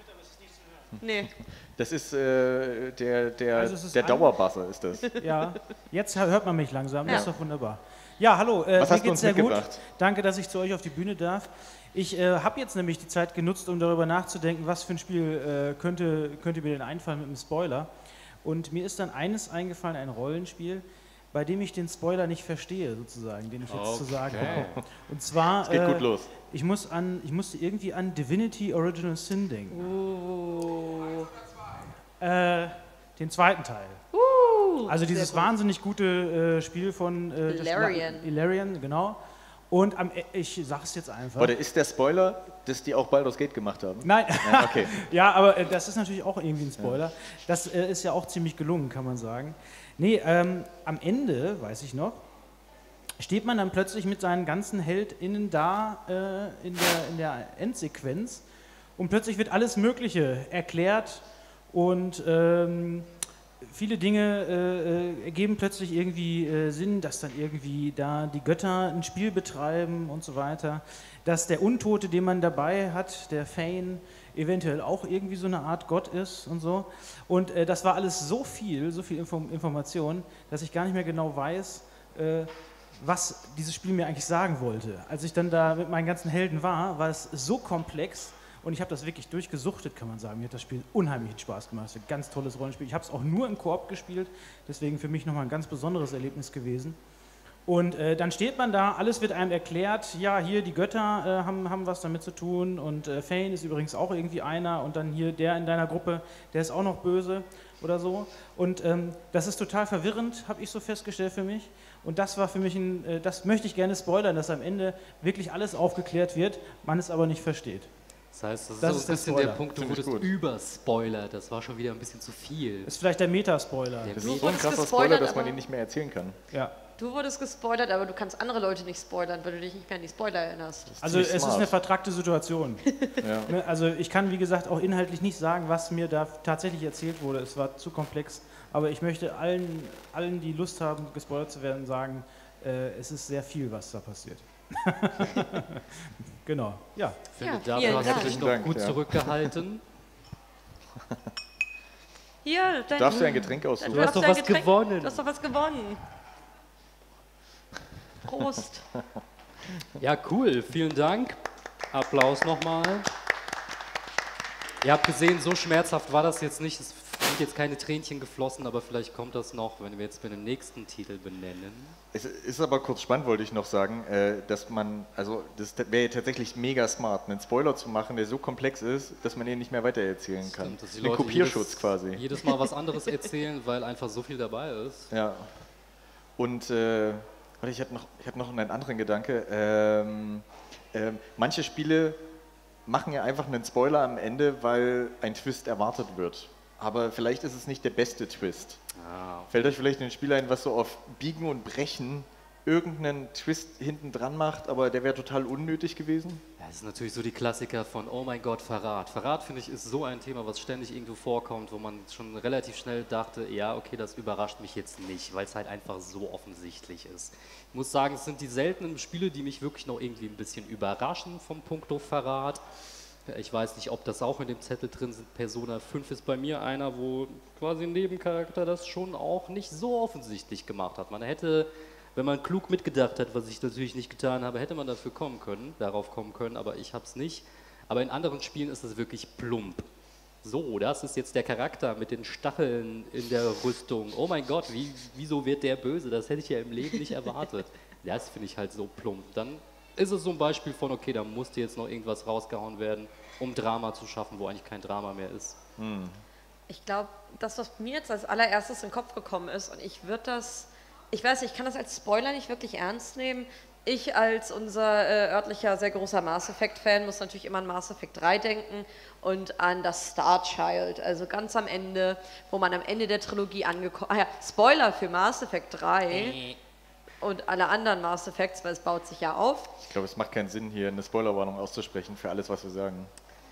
Nee. Das ist äh, der, der, Also es ist der ein- Dauerbuzzer, ist das. Ja, jetzt hört man mich langsam, Ja. das ist doch wunderbar. Ja, hallo, äh, Was mir hast du geht's uns sehr gut. mitgebracht? Danke, dass ich zu euch auf die Bühne darf. Ich äh, habe jetzt nämlich die Zeit genutzt, um darüber nachzudenken, was für ein Spiel äh, könnte, könnte mir denn einfallen mit einem Spoiler. Und mir ist dann eines eingefallen, ein Rollenspiel, bei dem ich den Spoiler nicht verstehe, sozusagen, den ich jetzt zu sagen habe. Und zwar, Es geht äh, gut los. ich, muss an, ich musste irgendwie an Divinity Original Sin denken. Uh. Äh, den zweiten Teil. Uh, Also dieses sehr gut. wahnsinnig gute äh, Spiel von äh, das Ilarion. La- Ilarion, genau. Und am, E- ich sag's jetzt einfach. Warte, ist der Spoiler, dass die auch Baldur's Gate gemacht haben? Nein, Nein, okay. ja, aber äh, das ist natürlich auch irgendwie ein Spoiler. Das äh, ist ja auch ziemlich gelungen, kann man sagen. Nee, ähm, am Ende, weiß ich noch, steht man dann plötzlich mit seinen ganzen HeldInnen da äh, in, der, in der Endsequenz und plötzlich wird alles Mögliche erklärt und ähm, viele Dinge äh, äh, ergeben plötzlich irgendwie äh, Sinn, dass dann irgendwie da die Götter ein Spiel betreiben und so weiter, dass der Untote, den man dabei hat, der Fane, eventuell auch irgendwie so eine Art Gott ist und so. Und äh, das war alles so viel, so viel Inform Information, dass ich gar nicht mehr genau weiß, äh, was dieses Spiel mir eigentlich sagen wollte. Als ich dann da mit meinen ganzen Helden war, war es so komplex und ich habe das wirklich durchgesuchtet, kann man sagen. Mir hat das Spiel unheimlichen Spaß gemacht. Es ist ein ganz tolles Rollenspiel. Ich habe es auch nur im Koop gespielt, deswegen für mich nochmal ein ganz besonderes Erlebnis gewesen. Und äh, dann steht man da, alles wird einem erklärt, ja, hier die Götter äh, haben, haben was damit zu tun und äh, Fane ist übrigens auch irgendwie einer und dann hier der in deiner Gruppe, der ist auch noch böse oder so. Und ähm, das ist total verwirrend, habe ich so festgestellt für mich. Und das war für mich ein, äh, das möchte ich gerne spoilern, dass am Ende wirklich alles aufgeklärt wird, man es aber nicht versteht. Das heißt, das, Das ist ist so ein der bisschen der, Spoiler. Punkt, du Finde ich wurdest gut. überspoilert. Das war schon wieder ein bisschen zu viel. Das ist vielleicht der Meta-Spoiler. Der Das Du ist so ein wurdest krasser gespoilert, Spoiler, dass man aber- ihn nicht mehr erzählen kann. Ja. Du wurdest gespoilert, aber du kannst andere Leute nicht spoilern, weil du dich nicht mehr an die Spoiler erinnerst. Das ist Also ziemlich es ist smart. eine vertrackte Situation. Ja. Ne, also ich kann, wie gesagt, auch inhaltlich nicht sagen, was mir da tatsächlich erzählt wurde. Es war zu komplex. Aber ich möchte allen, allen die Lust haben, gespoilert zu werden, sagen, äh, es ist sehr viel, was da passiert. Genau, ja. Ich finde, Ja, dafür vielen hast du Dank. dich noch Dank, gut ja. zurückgehalten. Hier, dein, Darfst du ein Getränk Du aussuchen? Du hast doch dein was gewonnen. Du hast doch was gewonnen. Prost. Ja, cool. Vielen Dank. Applaus nochmal. Ihr habt gesehen, so schmerzhaft war das jetzt nicht. Es sind jetzt keine Tränchen geflossen, aber vielleicht kommt das noch, wenn wir jetzt mit dem nächsten Titel benennen. Es ist aber kurz spannend, wollte ich noch sagen, äh, dass man, also das wäre tatsächlich mega smart, einen Spoiler zu machen, der so komplex ist, dass man ihn nicht mehr weitererzählen kann. Stimmt, dass die Ein Leute Kopierschutz jedes, quasi. jedes Mal was anderes erzählen, weil einfach so viel dabei ist. Ja. Und äh, warte, ich hatte noch, ich hatte noch einen anderen Gedanke. Ähm, ähm, manche Spiele machen ja einfach einen Spoiler am Ende, weil ein Twist erwartet wird. Aber vielleicht ist es nicht der beste Twist. Ah, Fällt euch vielleicht ein Spiel ein, was so auf Biegen und Brechen irgendeinen Twist hinten dran macht, aber der wäre total unnötig gewesen? ja, das ist natürlich so die Klassiker von, oh mein Gott, Verrat. Verrat, finde ich, ist so ein Thema, was ständig irgendwo vorkommt, wo man schon relativ schnell dachte, ja, okay, das überrascht mich jetzt nicht, weil es halt einfach so offensichtlich ist. Ich muss sagen, es sind die seltenen Spiele, die mich wirklich noch irgendwie ein bisschen überraschen vom Punkto Verrat. Ich weiß nicht, ob das auch in dem Zettel drin sind. Persona fünf ist bei mir einer, wo quasi ein Nebencharakter das schon auch nicht so offensichtlich gemacht hat. Man hätte, wenn man klug mitgedacht hat, was ich natürlich nicht getan habe, hätte man dafür kommen können, darauf kommen können, aber ich habe es nicht. Aber in anderen Spielen ist es wirklich plump. So, das ist jetzt der Charakter mit den Stacheln in der Rüstung. Oh mein Gott, wie, wieso wird der böse? Das hätte ich ja im Leben nicht erwartet. Das finde ich halt so plump. Dann ist es so ein Beispiel von, okay, da musste jetzt noch irgendwas rausgehauen werden, um Drama zu schaffen, wo eigentlich kein Drama mehr ist. Ich glaube, das, was mir jetzt als allererstes in den Kopf gekommen ist, und ich würde das, ich weiß nicht, ich kann das als Spoiler nicht wirklich ernst nehmen. Ich als unser äh, örtlicher, sehr großer Mass Effect-Fan muss natürlich immer an Mass Effect drei denken und an das Star Child, also ganz am Ende, wo man am Ende der Trilogie angekommen, ah ja, Spoiler für Mass Effect drei und alle anderen Mass Effects, weil es baut sich ja auf. Ich glaube, es macht keinen Sinn, hier eine Spoilerwarnung auszusprechen für alles, was wir sagen.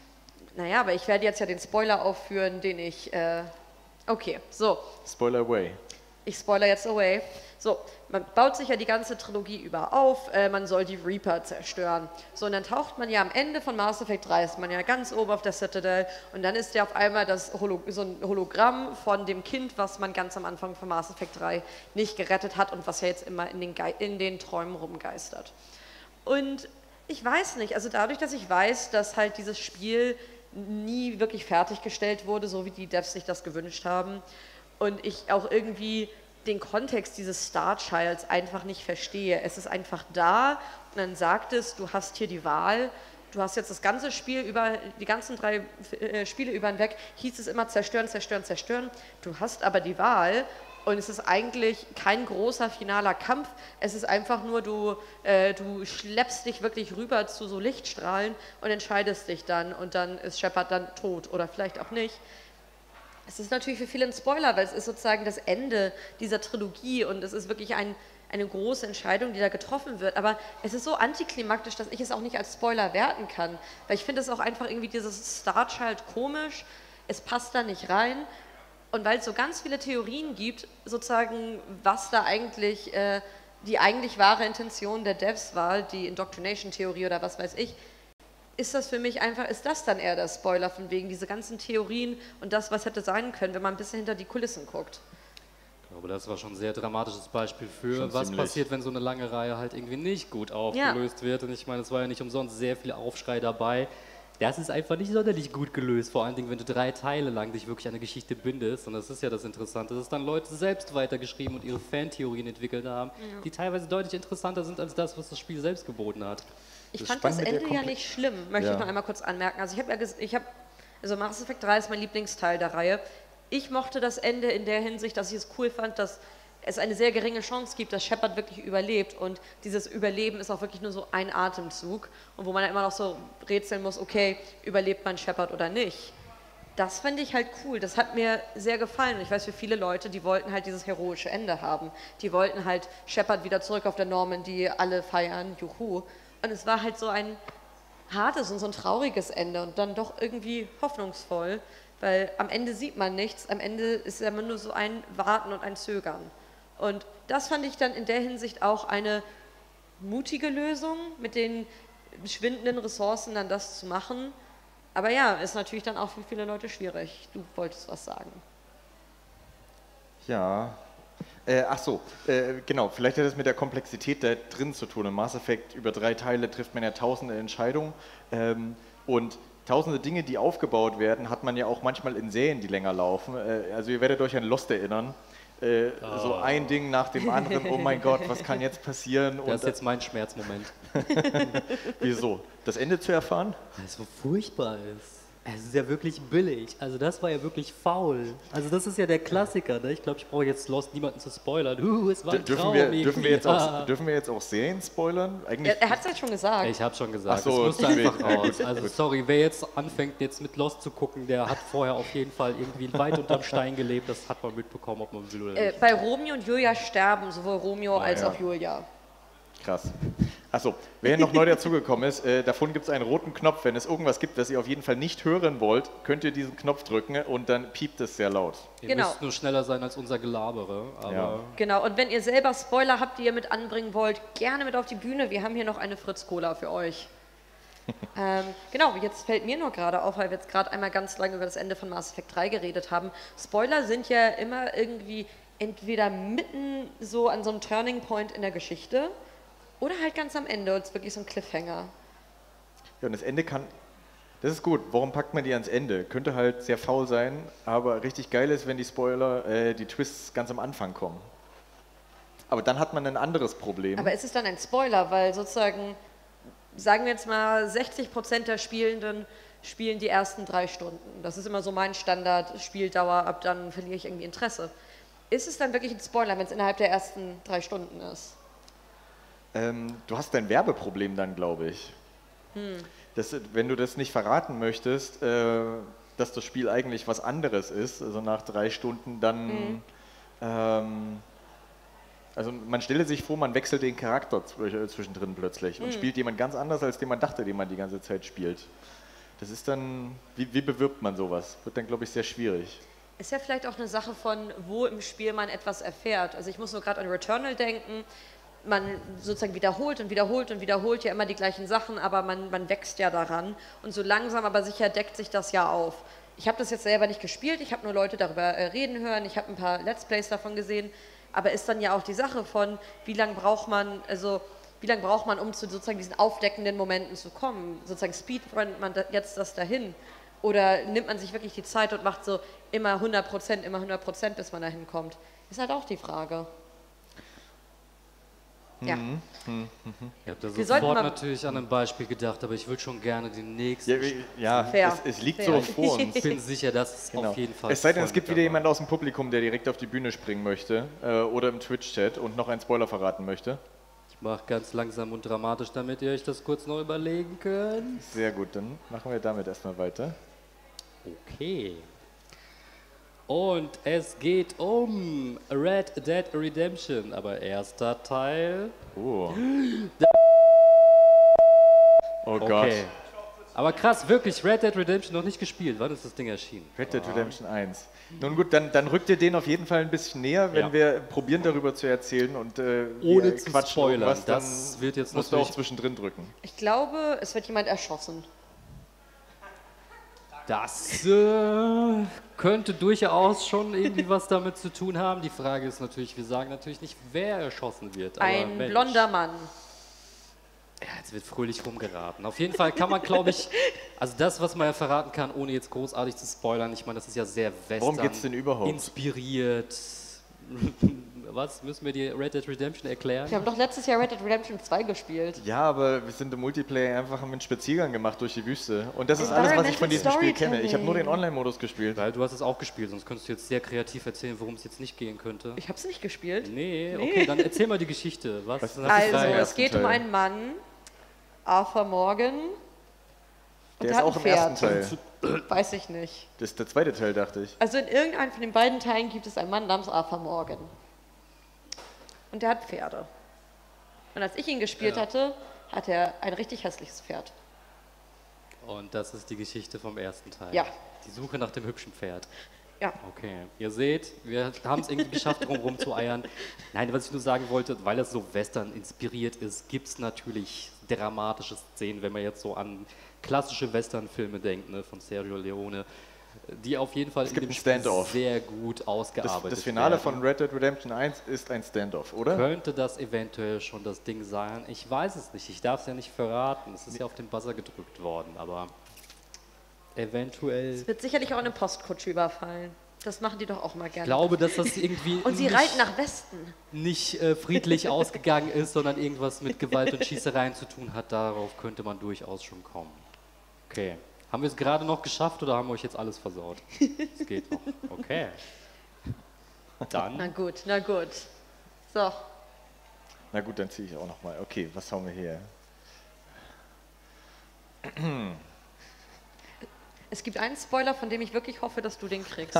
Naja, aber ich werde jetzt ja den Spoiler aufführen, den ich, äh, okay, so, Spoiler away. ich spoiler jetzt away. So, man baut sich ja die ganze Trilogie über auf, äh, man soll die Reaper zerstören. So, und dann taucht man ja am Ende von Mass Effect drei, ist man ja ganz oben auf der Citadel und dann ist ja auf einmal das Holo so ein Hologramm von dem Kind, was man ganz am Anfang von Mass Effect drei nicht gerettet hat und was ja jetzt immer in den, Ge in den Träumen rumgeistert. Und ich weiß nicht, also dadurch, dass ich weiß, dass halt dieses Spiel nie wirklich fertiggestellt wurde, so wie die Devs sich das gewünscht haben, und ich auch irgendwie den Kontext dieses Star Childs einfach nicht verstehe. Es ist einfach da und dann sagt es, du hast hier die Wahl, du hast jetzt das ganze Spiel über, die ganzen drei äh, Spiele über hinweg, hieß es immer zerstören, zerstören, zerstören. Du hast aber die Wahl und es ist eigentlich kein großer finaler Kampf, es ist einfach nur, du, äh, du schleppst dich wirklich rüber zu so Lichtstrahlen und entscheidest dich dann und dann ist Shepard dann tot oder vielleicht auch nicht. Es ist natürlich für viele ein Spoiler, weil es ist sozusagen das Ende dieser Trilogie und es ist wirklich ein, eine große Entscheidung, die da getroffen wird. Aber es ist so antiklimaktisch, dass ich es auch nicht als Spoiler werten kann. Weil ich finde es auch einfach irgendwie dieses Star Child komisch, es passt da nicht rein. Und weil es so ganz viele Theorien gibt, sozusagen, was da eigentlich äh, die eigentlich wahre Intention der Devs war, die Indoctrination-Theorie oder was weiß ich, ist das für mich einfach, ist das dann eher der Spoiler von wegen diese ganzen Theorien und das, was hätte sein können, wenn man ein bisschen hinter die Kulissen guckt. Aber das war schon ein sehr dramatisches Beispiel für, Schon was ziemlich. passiert, wenn so eine lange Reihe halt irgendwie nicht gut aufgelöst wird. Und ich meine, es war ja nicht umsonst sehr viel Aufschrei dabei. Das ist einfach nicht sonderlich gut gelöst, vor allen Dingen, wenn du drei Teile lang dich wirklich an eine Geschichte bindest. Und das ist ja das Interessante, dass dann Leute selbst weitergeschrieben und ihre Fantheorien entwickelt haben, ja. die teilweise deutlich interessanter sind als das, was das Spiel selbst geboten hat. Ich Das fand das Spannende Ende der ja Komple- nicht schlimm, möchte Ja. ich noch einmal kurz anmerken. Also ich habe ja, ges- ich habe, also Mass Effect drei ist mein Lieblingsteil der Reihe. Ich mochte das Ende in der Hinsicht, dass ich es cool fand, dass es eine sehr geringe Chance gibt, dass Shepard wirklich überlebt und dieses Überleben ist auch wirklich nur so ein Atemzug und wo man dann immer noch so rätseln muss, okay, überlebt man Shepard oder nicht. Das fand ich halt cool, das hat mir sehr gefallen und ich weiß für viele Leute, die wollten halt dieses heroische Ende haben. Die wollten halt Shepard wieder zurück auf der Normandy, alle feiern, juhu. Und es war halt so ein hartes und so ein trauriges Ende und dann doch irgendwie hoffnungsvoll, weil am Ende sieht man nichts, am Ende ist es immer nur so ein Warten und ein Zögern. Und das fand ich dann in der Hinsicht auch eine mutige Lösung, mit den schwindenden Ressourcen dann das zu machen. Aber ja, ist natürlich dann auch für viele Leute schwierig. Du wolltest was sagen. Ja. Äh, ach so, äh, genau, vielleicht hat es mit der Komplexität da drin zu tun. Im Mass Effect über drei Teile trifft man ja tausende Entscheidungen ähm, und tausende Dinge, die aufgebaut werden, hat man ja auch manchmal in Serien, die länger laufen. Äh, also ihr werdet euch an Lost erinnern. Äh, Oh. So ein Ding nach dem anderen, oh mein Gott, was kann jetzt passieren? Das Und ist jetzt mein Schmerzmoment. wieso? Das Ende zu erfahren? Weil es so furchtbar ist. Es ist ja wirklich billig. Also das war ja wirklich faul. Also das ist ja der Klassiker. Ne? Ich glaube, ich brauche jetzt Lost niemanden zu spoilern. Uh, es war D ein dürfen, Traum wir, irgendwie. dürfen, wir jetzt auch, Ah. dürfen wir jetzt auch Serien spoilern? Eigentlich Er, er hat es ja schon gesagt. Ich habe schon gesagt, Ach so, es musste okay. einfach Ja, raus. gut, Also gut. sorry, wer jetzt anfängt, jetzt mit Lost zu gucken, der hat vorher auf jeden Fall irgendwie weit unterm Stein gelebt. Das hat man mitbekommen, ob man will oder Äh, nicht. bei Romeo und Julia sterben sowohl Romeo als ja. auch Julia. krass. Achso, wer noch neu dazugekommen ist, äh, davon gibt es einen roten Knopf. Wenn es irgendwas gibt, das ihr auf jeden Fall nicht hören wollt, könnt ihr diesen Knopf drücken und dann piept es sehr laut. Ihr genau. müsst nur schneller sein als unser Gelabere. Aber Ja. Genau, und wenn ihr selber Spoiler habt, die ihr mit anbringen wollt, gerne mit auf die Bühne. Wir haben hier noch eine Fritz-Cola für euch. ähm, genau, jetzt fällt mir nur gerade auf, weil wir jetzt gerade einmal ganz lange über das Ende von Mass Effect drei geredet haben. Spoiler sind ja immer irgendwie entweder mitten so an so einem Turning Point in der Geschichte oder halt ganz am Ende und es ist wirklich so ein Cliffhanger. Ja, und das Ende kann, das ist gut. Warum packt man die ans Ende? Könnte halt sehr faul sein, aber richtig geil ist, wenn die Spoiler, äh, die Twists ganz am Anfang kommen. Aber dann hat man ein anderes Problem. Aber ist es dann ein Spoiler, weil sozusagen, sagen wir jetzt mal, sechzig Prozent der Spielenden spielen die ersten drei Stunden. Das ist immer so mein Standard-Spieldauer, ab dann verliere ich irgendwie Interesse. Ist es dann wirklich ein Spoiler, wenn es innerhalb der ersten drei Stunden ist? Ähm, du hast dein Werbeproblem dann, glaube ich. Hm. Das, wenn du das nicht verraten möchtest, äh, dass das Spiel eigentlich was anderes ist, also nach drei Stunden dann... Mhm. Ähm, also man stelle sich vor, man wechselt den Charakter zw- zwischendrin plötzlich und Mhm. spielt jemand ganz anders, als den man dachte, den man die ganze Zeit spielt. Das ist dann, wie, wie bewirbt man sowas? Wird dann, glaube ich, sehr schwierig. Ist ja vielleicht auch eine Sache von, wo im Spiel man etwas erfährt. Also ich muss nur gerade an Returnal denken. Man sozusagen wiederholt und wiederholt und wiederholt ja immer die gleichen Sachen, aber man, man wächst ja daran. Und so langsam aber sicher deckt sich das ja auf. Ich habe das jetzt selber nicht gespielt, ich habe nur Leute darüber äh, reden hören, ich habe ein paar Let's Plays davon gesehen. Aber ist dann ja auch die Sache von, wie lange braucht man, also wie lange braucht man, um zu sozusagen diesen aufdeckenden Momenten zu kommen? Sozusagen speedrunnt man da jetzt das dahin? Oder nimmt man sich wirklich die Zeit und macht so immer hundert Prozent, immer hundert Prozent, bis man dahin kommt? Ist halt auch die Frage. Ja. Ich habe da Wir sollten sofort mal- natürlich an ein Beispiel gedacht, aber ich würde schon gerne die nächsten. Ja, wie- ja Fair. es, es liegt Fair. so vor uns. Ich bin sicher, dass es Genau. auf jeden Fall. Es sei denn, es voll gibt mit wieder dabei. jemand aus dem Publikum, der direkt auf die Bühne springen möchte äh, oder im Twitch-Chat und noch einen Spoiler verraten möchte. Ich mache ganz langsam und dramatisch, damit ihr euch das kurz noch überlegen könnt. Sehr gut, dann machen wir damit erstmal weiter. Okay. Und es geht um Red Dead Redemption, aber erster Teil. Oh, oh Gott. Okay. Aber krass, wirklich, Red Dead Redemption noch nicht gespielt. Wann ist das Ding erschienen? Red Dead Redemption eins. Nun gut, dann, dann rückt ihr den auf jeden Fall ein bisschen näher, wenn Ja. wir probieren darüber zu erzählen und äh, Ohne wir zu quatschen spoilern. irgendwas, dann Das wird jetzt musst du auch natürlich- zwischendrin drücken. Ich glaube, es wird jemand erschossen. Das äh, könnte durchaus schon irgendwie was damit zu tun haben. Die Frage ist natürlich, wir sagen natürlich nicht, wer erschossen wird. Aber Ein Mensch. blonder Mann. Ja, jetzt wird fröhlich rumgeraten. Auf jeden Fall kann man, glaube ich, also das, was man ja verraten kann, ohne jetzt großartig zu spoilern, ich meine, das ist ja sehr Western Worum geht's denn überhaupt? inspiriert. Was, müssen wir die Red Dead Redemption erklären? Wir haben doch letztes Jahr Red Dead Redemption zwei gespielt. Ja, aber wir sind im Multiplayer einfach haben einen Spaziergang gemacht durch die Wüste. Und das ist alles, was ich von diesem Spiel kenne. Ich habe nur den Online-Modus gespielt. Weil du hast es auch gespielt, sonst könntest du jetzt sehr kreativ erzählen, worum es jetzt nicht gehen könnte. Ich habe es nicht gespielt. Nee, okay, dann erzähl mal die Geschichte. Was, Was ist was das? ist Also, da- es geht um Teil. einen Mann, Arthur Morgan. Und Der der ist hat auch ein im ersten Pferd. Teil. Weiß ich nicht. Das ist der zweite Teil, dachte ich. Also in irgendeinem von den beiden Teilen gibt es einen Mann namens Arthur Morgan. Und der hat Pferde. Und als ich ihn gespielt Ja. hatte, hat er ein richtig hässliches Pferd. Und das ist die Geschichte vom ersten Teil. Ja. Die Suche nach dem hübschen Pferd. Ja. Okay, ihr seht, wir haben es irgendwie geschafft, drumherum zu eiern. Nein, was ich nur sagen wollte, weil das so Western inspiriert ist, gibt es natürlich dramatische Szenen, wenn man jetzt so an klassische Western-Filme denkt, ne, von Sergio Leone, die auf jeden Fall Es in gibt dem ein Spiel Standoff. sehr gut Das, ausgearbeitet das Finale werden. von Red Dead Redemption eins ist ein Standoff, oder? Könnte das eventuell schon das Ding sein? Ich weiß es nicht, ich darf es ja nicht verraten. Es ist ja auf den Buzzer gedrückt worden, aber eventuell... Es wird sicherlich auch eine Postkutsche überfallen. Das machen die doch auch mal Ich gerne. glaube, dass das irgendwie Und sie nicht, reiten nach Westen. nicht äh, friedlich ausgegangen ist, sondern irgendwas mit Gewalt und Schießereien zu tun hat. Darauf könnte man durchaus schon kommen. Okay. Haben wir es gerade noch geschafft oder haben wir euch jetzt alles versaut? Es geht noch. Okay. Na Dann gut, na gut. So, Na gut, dann ziehe ich auch nochmal. Okay, was haben wir hier? es gibt einen Spoiler, von dem ich wirklich hoffe, dass du den kriegst.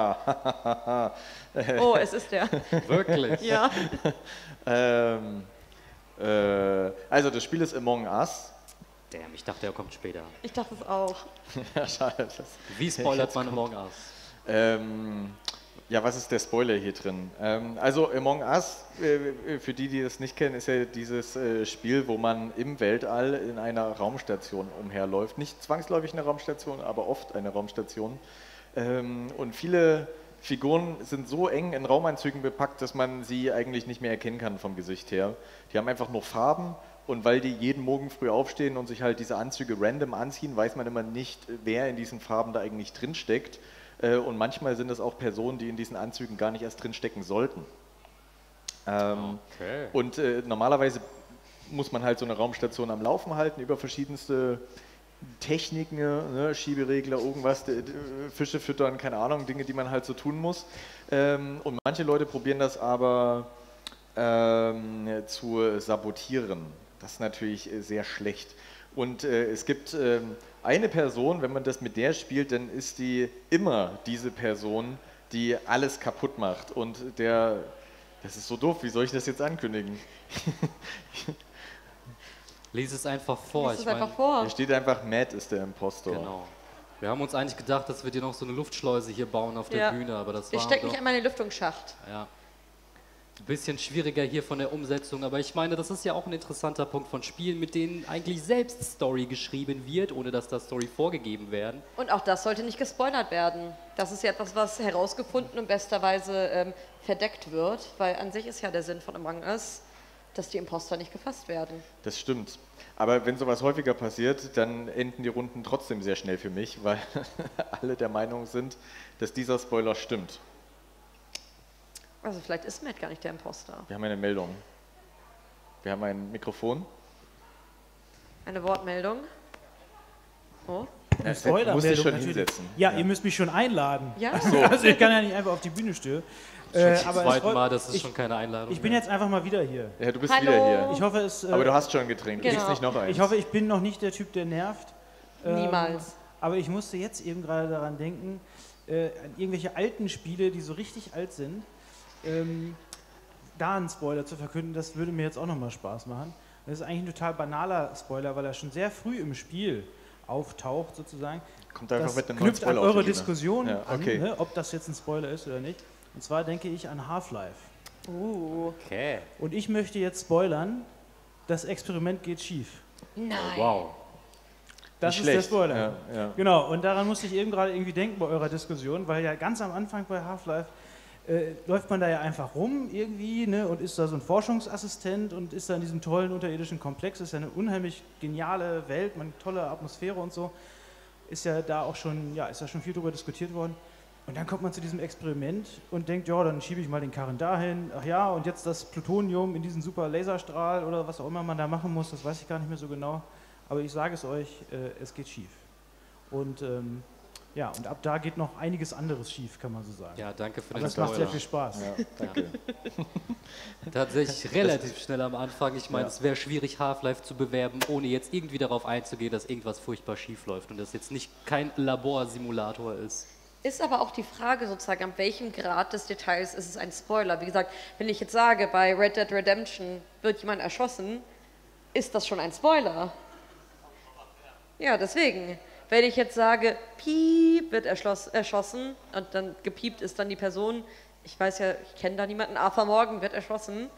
Oh, es ist der. wirklich. Ja. ähm, äh, also das Spiel ist Among Us. Damn, ich dachte, er kommt später. Ich dachte es auch. Ja, schade. Das, Wie spoilert man Among Us? ähm, ja, was ist der Spoiler hier drin? Ähm, also Among Us, äh, für die, die das nicht kennen, ist ja dieses äh, Spiel, wo man im Weltall in einer Raumstation umherläuft. Nicht zwangsläufig eine Raumstation, aber oft eine Raumstation. Ähm, und viele Figuren sind so eng in Raumanzügen bepackt, dass man sie eigentlich nicht mehr erkennen kann vom Gesicht her. Die haben einfach nur Farben. Und weil die jeden Morgen früh aufstehen und sich halt diese Anzüge random anziehen, weiß man immer nicht, wer in diesen Farben da eigentlich drin steckt. Und manchmal sind es auch Personen, die in diesen Anzügen gar nicht erst drin stecken sollten. Ähm, Okay. Und äh, normalerweise muss man halt so eine Raumstation am Laufen halten über verschiedenste Techniken, ne, Schieberegler, irgendwas, d- d- Fische füttern, keine Ahnung, Dinge, die man halt so tun muss. Ähm, und manche Leute probieren das aber ähm, zu sabotieren. Das ist natürlich äh, sehr schlecht. Und äh, es gibt ähm, eine Person, wenn man das mit der spielt, dann ist die immer diese Person, die alles kaputt macht. Und der, das ist so doof, wie soll ich das jetzt ankündigen? Lies es einfach vor. Lies es ich mein, einfach vor. Hier steht einfach, Matt ist der Impostor. Genau. Wir haben uns eigentlich gedacht, dass wir dir noch so eine Luftschleuse hier bauen auf der Ja. Bühne, aber das Ich war stecke doch, mich einmal in den Lüftungsschacht. ja, ein bisschen schwieriger hier von der Umsetzung, aber ich meine, das ist ja auch ein interessanter Punkt von Spielen, mit denen eigentlich selbst Story geschrieben wird, ohne dass da Story vorgegeben werden. Und auch das sollte nicht gespoilert werden. Das ist ja etwas, was herausgefunden und besterweise ähm, verdeckt wird, weil an sich ist ja der Sinn von Among Us, dass die Imposter nicht gefasst werden. Das stimmt. Aber wenn sowas häufiger passiert, dann enden die Runden trotzdem sehr schnell für mich, weil alle der Meinung sind, dass dieser Spoiler stimmt. Also vielleicht ist Matt gar nicht der Imposter. Wir haben eine Meldung. Wir haben ein Mikrofon. Eine Wortmeldung. Oh. Ja, Eine Spoilermeldung du musst dich schon natürlich. hinsetzen. Ja, ihr müsst mich schon einladen. Ja? Also ich kann ja nicht einfach auf die Bühne stehen. Äh, Zum aber es zweiten freut- Mal, das ist ich, schon keine Einladung. ich bin mehr. jetzt einfach mal wieder hier. Ja, du bist Hallo. wieder hier. Ich hoffe, es. Äh, Aber du hast schon ein Getränk. Du Genau. kriegst nicht noch eins. ich hoffe, ich bin noch nicht der Typ, der nervt. Ähm, Niemals. Aber ich musste jetzt eben gerade daran denken, äh, an irgendwelche alten Spiele, die so richtig alt sind, ähm, da einen Spoiler zu verkünden, das würde mir jetzt auch nochmal Spaß machen. Das ist eigentlich ein total banaler Spoiler, weil er schon sehr früh im Spiel auftaucht, sozusagen. Kommt einfach Das mit einem neuen knüpft an Spoiler auf eure die Bühne. Diskussion Ja, an, okay. ne, ob das jetzt ein Spoiler ist oder nicht. Und zwar denke ich an Half-Life. Uh. Okay. Und ich möchte jetzt spoilern, das Experiment geht schief. Nein. Wow. Das Nicht ist der schlecht. Spoiler. Ja, ja. Genau, und daran musste ich eben gerade irgendwie denken bei eurer Diskussion, weil ja ganz am Anfang bei Half-Life äh, läuft man da ja einfach rum irgendwie, ne, und ist da so ein Forschungsassistent und ist da in diesem tollen unterirdischen Komplex. Ist ja eine unheimlich geniale Welt, man tolle Atmosphäre und so. Ist ja da auch schon, ja, ist ja schon viel drüber diskutiert worden. Und dann kommt man zu diesem Experiment und denkt, ja, dann schiebe ich mal den Karren dahin. Ach ja, und jetzt das Plutonium in diesen super Laserstrahl oder was auch immer man da machen muss, das weiß ich gar nicht mehr so genau. Aber ich sage es euch, äh, es geht schief. Und ähm, ja, und ab da geht noch einiges anderes schief, kann man so sagen. Ja, danke für Aber den es macht sehr Spoiler. viel Spaß. Ja, danke. Tatsächlich relativ schnell am Anfang. Ich meine, Ja. es wäre schwierig, Half-Life zu bewerben, ohne jetzt irgendwie darauf einzugehen, dass irgendwas furchtbar schief läuft und das jetzt nicht kein Laborsimulator ist. Ist aber auch die Frage sozusagen, an welchem Grad des Details ist es ein Spoiler. Wie gesagt, wenn ich jetzt sage, bei Red Dead Redemption wird jemand erschossen, ist das schon ein Spoiler. Ja, deswegen. Wenn ich jetzt sage, piep, wird erschloss, erschossen und dann gepiept ist dann die Person, ich weiß ja, ich kenne da niemanden, Arthur Morgan wird erschossen.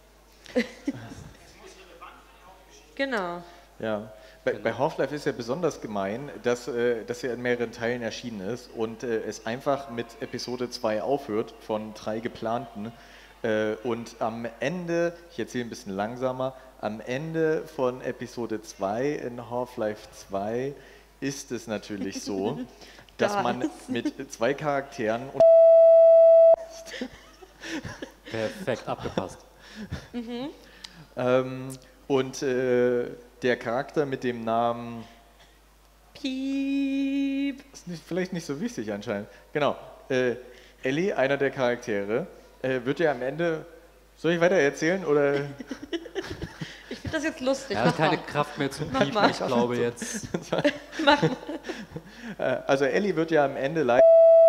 Genau. Ja. Bei, bei Half-Life ist ja besonders gemein, dass, äh, dass er in mehreren Teilen erschienen ist und äh, es einfach mit Episode zwei aufhört, von drei geplanten. Äh, und am Ende, ich erzähle ein bisschen langsamer, am Ende von Episode zwei in Half-Life zwei ist es natürlich so, dass Da man ist- mit zwei Charakteren und Perfekt abgepasst. ähm, und äh, der Charakter mit dem Namen Piep. ist nicht, vielleicht nicht so wichtig anscheinend. Genau. Äh, Ellie, einer der Charaktere, äh, wird ja am Ende. Soll ich weiter erzählen oder? Ich finde das jetzt lustig. Er hat Mach keine mal. Kraft mehr zu Mach piepen, mal. ich glaube jetzt. Mach mal. Äh, also Ellie wird ja am Ende leider.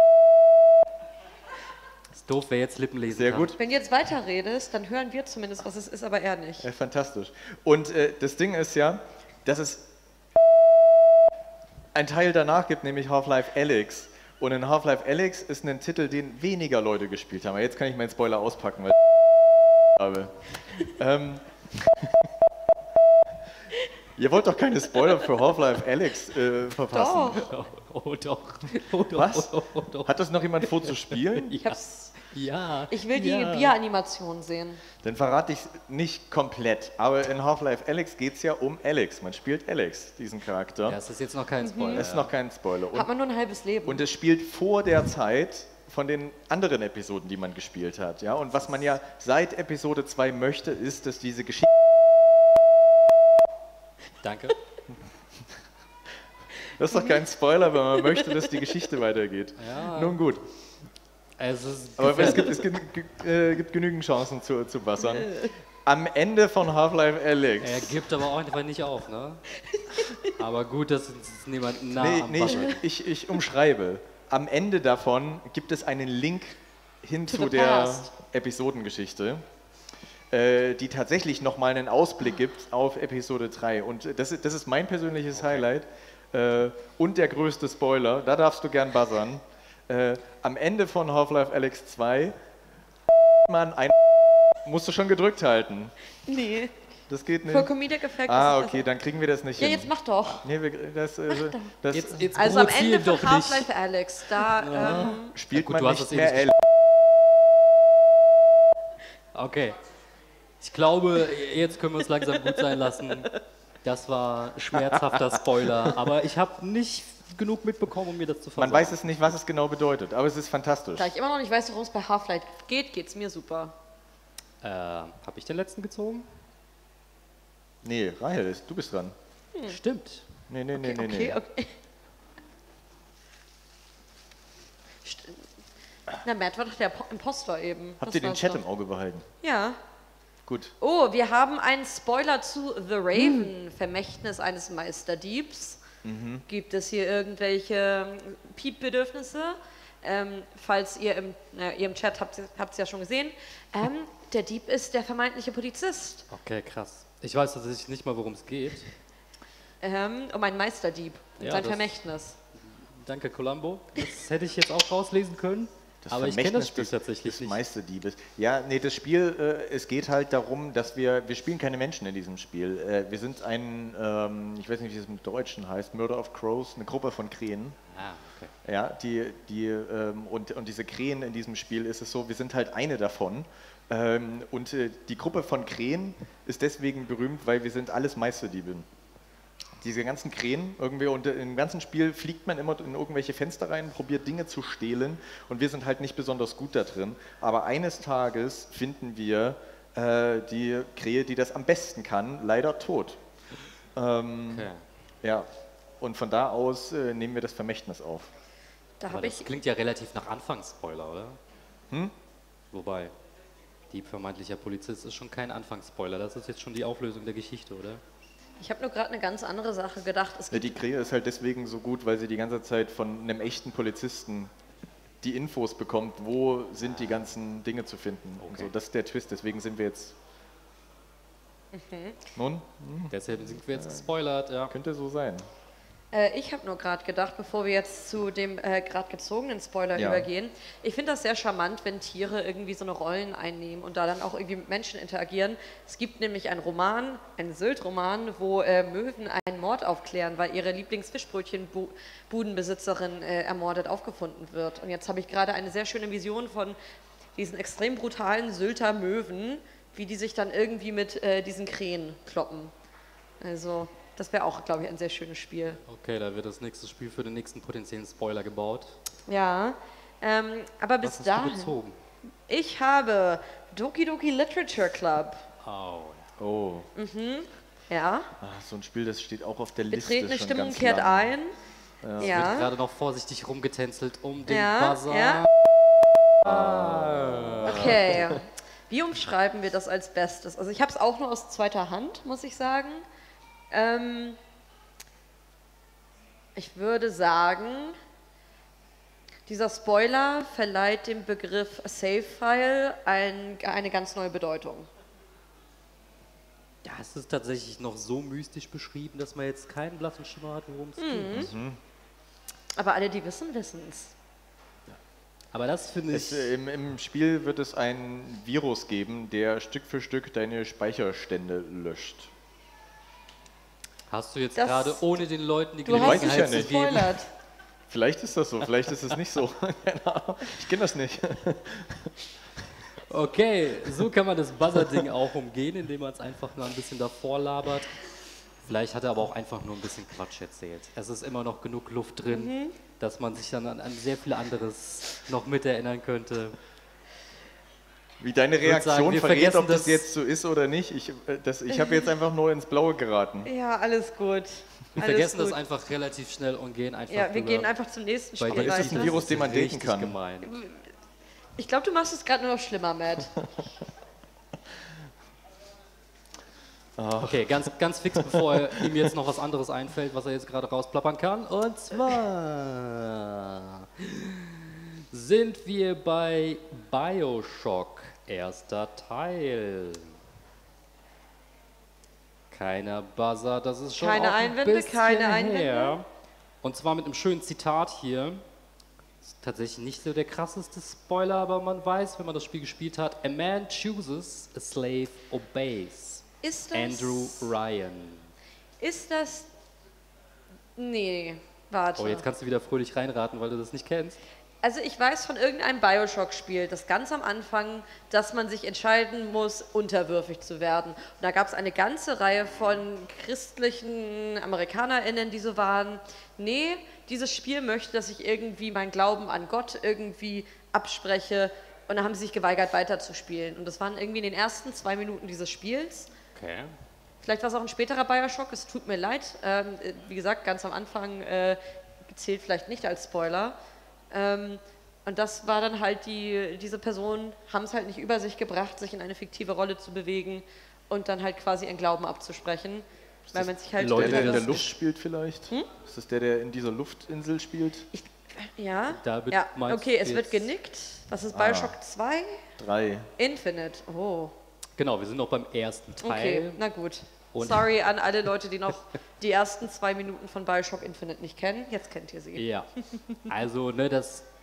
Ist doof, wer jetzt Lippen lesen Sehr kann. gut. Wenn du jetzt weiterredest, dann hören wir zumindest, was es ist, aber er nicht. Äh, fantastisch. Und äh, das Ding ist ja, dass es einen Teil danach gibt, nämlich Half-Life Alyx. Und in Half-Life Alyx ist ein Titel, den weniger Leute gespielt haben. Aber jetzt kann ich meinen Spoiler auspacken, weil ich habe. Ähm, Ihr wollt doch keine Spoiler für Half-Life Alyx äh, verpassen. Doch. Oh, oh doch. Oh doch. Was? Oh, oh, doch. Hat das noch jemand vor zu spielen? Ich, hab's, Ja. ich will die ja. Bieranimation sehen. Dann verrate ich nicht komplett. Aber in Half-Life Alyx geht es ja um Alex. Man spielt Alex, diesen Charakter. Ja, es ist jetzt noch kein Spoiler. Das ist noch kein Spoiler. Hat Und, man nur ein halbes Leben. und es spielt vor der Zeit von den anderen Episoden, die man gespielt hat. Ja? Und was man ja seit Episode zwei möchte, ist, dass diese Geschichte. Danke. Das ist doch kein Spoiler, wenn man möchte, dass die Geschichte weitergeht. Ja. Nun gut. Es ist Aber es gefährlich. gibt, es gibt, äh, gibt genügend Chancen zu, zu buzzern. Am Ende von Half-Life Alyx. Er gibt aber auch einfach nicht auf, ne? Aber gut, dass uns niemand nah Nee, am nee ich, Ball ist. ich, ich umschreibe. Am Ende davon gibt es einen Link hin To zu the der past. Episodengeschichte, äh, die tatsächlich nochmal einen Ausblick gibt auf Episode drei. Und das ist, das ist mein persönliches Highlight äh, und der größte Spoiler. Da darfst du gern buzzern. Äh, am Ende von Half-Life Alyx zwei man ein musst du schon gedrückt halten. nee. Das geht nicht. Für Comedic Effect Ah, ist es okay, dann kriegen wir das nicht Ja, hin. jetzt mach doch. Nee, wir, das, äh, das Jetzt, jetzt Also am provozier Ende von doch nicht. Half-Life Alyx, da ähm, spielt Ja, gut, man du hast nicht das eh mehr nicht L. Okay. Ich glaube, jetzt können wir uns langsam gut sein lassen. Das war schmerzhafter Spoiler, aber ich habe nicht genug mitbekommen, um mir das zu Man versauen. weiß es nicht, was es genau bedeutet, aber es ist fantastisch. da ich immer noch nicht weiß, worum es bei Half-Life geht, geht's mir super. Äh, habe ich den letzten gezogen? Nee, Rahel, du bist dran. Stimmt. Nee, nee, nee, Okay, nee, nee. okay, okay. St- Na, Matt war doch der Po- Impostor eben. Habt Das ihr den war's Chat doch. im Auge behalten? Ja. Gut. Oh, wir haben einen Spoiler zu The Raven, Vermächtnis eines Meisterdiebs. Gibt es hier irgendwelche ähm, Piep-Bedürfnisse? Ähm, falls ihr im, na, ihr im Chat habt es ja schon gesehen. Ähm, der Dieb ist der vermeintliche Polizist. Okay, krass. Ich weiß tatsächlich nicht mal, worum es geht. Ähm, um einen Meisterdieb und Ja, sein das- Vermächtnis. Danke, Columbo. Das hätte ich jetzt auch rauslesen können. Das Aber ich kenn das Vermächtnis Spiel des- tatsächlich des nicht. Meisterdiebes. Ja, nee, das Spiel, äh, es geht halt darum, dass wir, wir spielen keine Menschen in diesem Spiel. Äh, wir sind ein, ähm, ich weiß nicht, wie es im Deutschen heißt, Murder of Crows, eine Gruppe von Krähen. Ah, okay. Ja, die, die, ähm, und, und diese Krähen in diesem Spiel ist es so, wir sind halt eine davon. Ähm, und äh, die Gruppe von Krähen ist deswegen berühmt, weil wir sind alles Meisterdiebe. Diese ganzen Krähen irgendwie und im ganzen Spiel fliegt man immer in irgendwelche Fenster rein, probiert Dinge zu stehlen und wir sind halt nicht besonders gut da drin. Aber eines Tages finden wir äh, die Krähe, die das am besten kann, leider tot. Ähm, okay. Ja, und von da aus äh, nehmen wir das Vermächtnis auf. Da Aber habe das ich. klingt ja relativ nach Anfangsspoiler, oder? Hm? Wobei, Dieb vermeintlicher Polizist ist schon kein Anfangsspoiler. Das ist jetzt schon die Auflösung der Geschichte, oder? Ich habe nur gerade eine ganz andere Sache gedacht. Es Ja, gibt die Krähe ist halt deswegen so gut, weil sie die ganze Zeit von einem echten Polizisten die Infos bekommt, wo sind die ganzen Dinge zu finden. Und Okay. so, das ist der Twist, deswegen sind wir jetzt. Nun, Deshalb sind wir jetzt gespoilert, ja. könnte so sein. Äh, ich habe nur gerade gedacht, bevor wir jetzt zu dem äh, gerade gezogenen Spoiler Ja. übergehen, ich finde das sehr charmant, wenn Tiere irgendwie so eine Rollen einnehmen und da dann auch irgendwie mit Menschen interagieren. Es gibt nämlich einen Roman, einen Sylt-Roman, wo äh, Möwen einen Mord aufklären, weil ihre Lieblingsfischbrötchen-Budenbesitzerin äh, ermordet aufgefunden wird. Und jetzt habe ich gerade eine sehr schöne Vision von diesen extrem brutalen Sylter Möwen, wie die sich dann irgendwie mit äh, diesen Krähen kloppen. Also, das wäre auch, glaube ich, ein sehr schönes Spiel. Okay, da wird das nächste Spiel für den nächsten potenziellen Spoiler gebaut. Ja, ähm, aber bis Was hast du dahin. gezogen? Ich habe Doki Doki Literature Club. Oh, Oh, Ja, ah, so ein Spiel, das steht auch auf der Liste. betretene schon Stimmung ganz kehrt lang. ein. es Ja, wird gerade noch vorsichtig rumgetänzelt um den Ja, Buzzer. ja. Ah. Okay. Wie umschreiben wir das als Bestes? Also ich habe es auch nur aus zweiter Hand, muss ich sagen. Ähm, ich würde sagen, dieser Spoiler verleiht dem Begriff Save File ein, eine ganz neue Bedeutung. Ja, es ist tatsächlich noch so mystisch beschrieben, dass man jetzt keinen blassen Schimmer hat, worum es Mhm. geht. Aber alle, die wissen, wissen es. Aber das finde Es, ich... äh, im, Im Spiel wird es ein Virus geben, der Stück für Stück deine Speicherstände löscht. Hast du jetzt Das- gerade ohne den Leuten die Du hast Weiß ich es ja Gelegenheit nicht. zu geben? gespoilert. Vielleicht ist das so, vielleicht ist es nicht so. Keine Ahnung. Ich kenne das nicht. Okay, so kann man das Buzzer-Ding auch umgehen, indem man es einfach nur ein bisschen davor labert. Vielleicht hat er aber auch einfach nur ein bisschen Quatsch erzählt. Es ist immer noch genug Luft drin, Mhm. dass man sich dann an, an sehr viel anderes noch miterinnern könnte. Wie deine würd sagen, Reaktion wir verrät, vergessen ob das das- jetzt so ist oder nicht. Ich, äh, das- ich habe jetzt einfach nur ins Blaue geraten. Ja, alles gut. Wir alles vergessen gut. das einfach relativ schnell und gehen einfach Ja, wir drüber. gehen einfach zum nächsten Weil Spiel ist das weiter. ein Virus, den man daten richtig kann? Gemein. Ich glaube, du machst es gerade nur noch schlimmer, Matt. Okay, ganz, ganz fix, bevor er, ihm jetzt noch was anderes einfällt, was er jetzt gerade rausplappern kann. Und zwar sind wir bei Bioshock, erster Teil. Keiner Buzzer, das ist schon Keine auch ein Einwände, bisschen keine Einwände. her. Und zwar mit einem schönen Zitat hier. Ist tatsächlich nicht so der krasseste Spoiler, aber man weiß, wenn man das Spiel gespielt hat, a man chooses, a slave obeys. Ist das... Andrew Ryan. Ist das... Nee, warte. Oh, jetzt kannst du wieder fröhlich reinraten, weil du das nicht kennst. Also ich weiß von irgendeinem Bioshock-Spiel, das ganz am Anfang, dass man sich entscheiden muss, unterwürfig zu werden. Und da gab es eine ganze Reihe von christlichen AmerikanerInnen, die so waren, nee, dieses Spiel möchte, dass ich irgendwie meinen Glauben an Gott irgendwie abspreche. Und dann haben sie sich geweigert, weiterzuspielen. Und das waren irgendwie in den ersten zwei Minuten dieses Spiels. Okay. Vielleicht war es auch ein späterer Bioshock, es tut mir leid. Ähm, äh, wie gesagt, ganz am Anfang äh, zählt vielleicht nicht als Spoiler. Ähm, und das war dann halt die, diese Personen haben es halt nicht über sich gebracht, sich in eine fiktive Rolle zu bewegen und dann halt quasi ihren Glauben abzusprechen, weil man sich halt... Leute, Der, der in der das- Luft spielt vielleicht? Ist das der, der in dieser Luftinsel spielt? Ich, ja, Da wird- ja, meinst okay, du es wird jetzt- genickt. Was ist Ah. Bioshock zwei? Drei. Infinite, oh, Genau, wir sind noch beim ersten okay, Teil. na gut. Und- Sorry an alle Leute, die noch die ersten zwei Minuten von Bioshock Infinite nicht kennen. Jetzt kennt ihr sie. Ja. Also, ne, das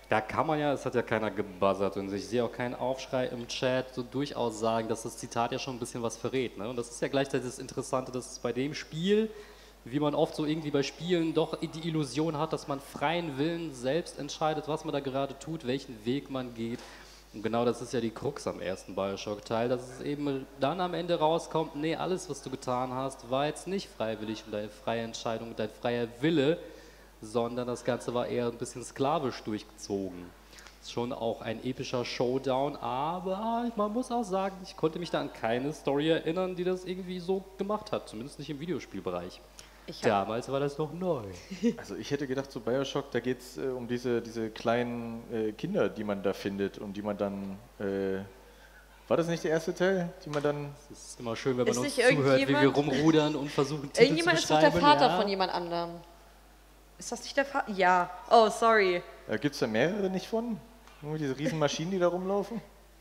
Da kann man ja, es hat ja keiner gebuzzert und ich sehe auch keinen Aufschrei im Chat, so durchaus sagen, dass das Zitat ja schon ein bisschen was verrät. Ne? Und das ist ja gleichzeitig das Interessante, dass es bei dem Spiel, wie man oft so irgendwie bei Spielen doch die Illusion hat, dass man freien Willen selbst entscheidet, was man da gerade tut, welchen Weg man geht. Und genau das ist ja die Krux am ersten Bioshock-Teil, dass es eben dann am Ende rauskommt, nee, alles, was du getan hast, war jetzt nicht freiwillig und deine freie Entscheidung und dein freier Wille, sondern das Ganze war eher ein bisschen sklavisch durchgezogen. Ist schon auch ein epischer Showdown, aber man muss auch sagen, ich konnte mich da an keine Story erinnern, die das irgendwie so gemacht hat, zumindest nicht im Videospielbereich. Ich hab- Damals war das noch neu. Also ich hätte gedacht, so Bioshock, da geht es äh, um diese, diese kleinen äh, Kinder, die man da findet und die man dann... Äh, war das nicht der erste Teil, die man dann... Es ist immer schön, wenn man Ist uns nicht zuhört, wie wir irgendjemand- rumrudern und versuchen, Titel zu Irgendjemand ist doch der beschreiben. Vater ja. von jemand anderem. Ist das nicht der Vater? Ja. Oh, sorry. Äh, Gibt es da mehrere nicht von? Nur diese riesen Maschinen, die da rumlaufen?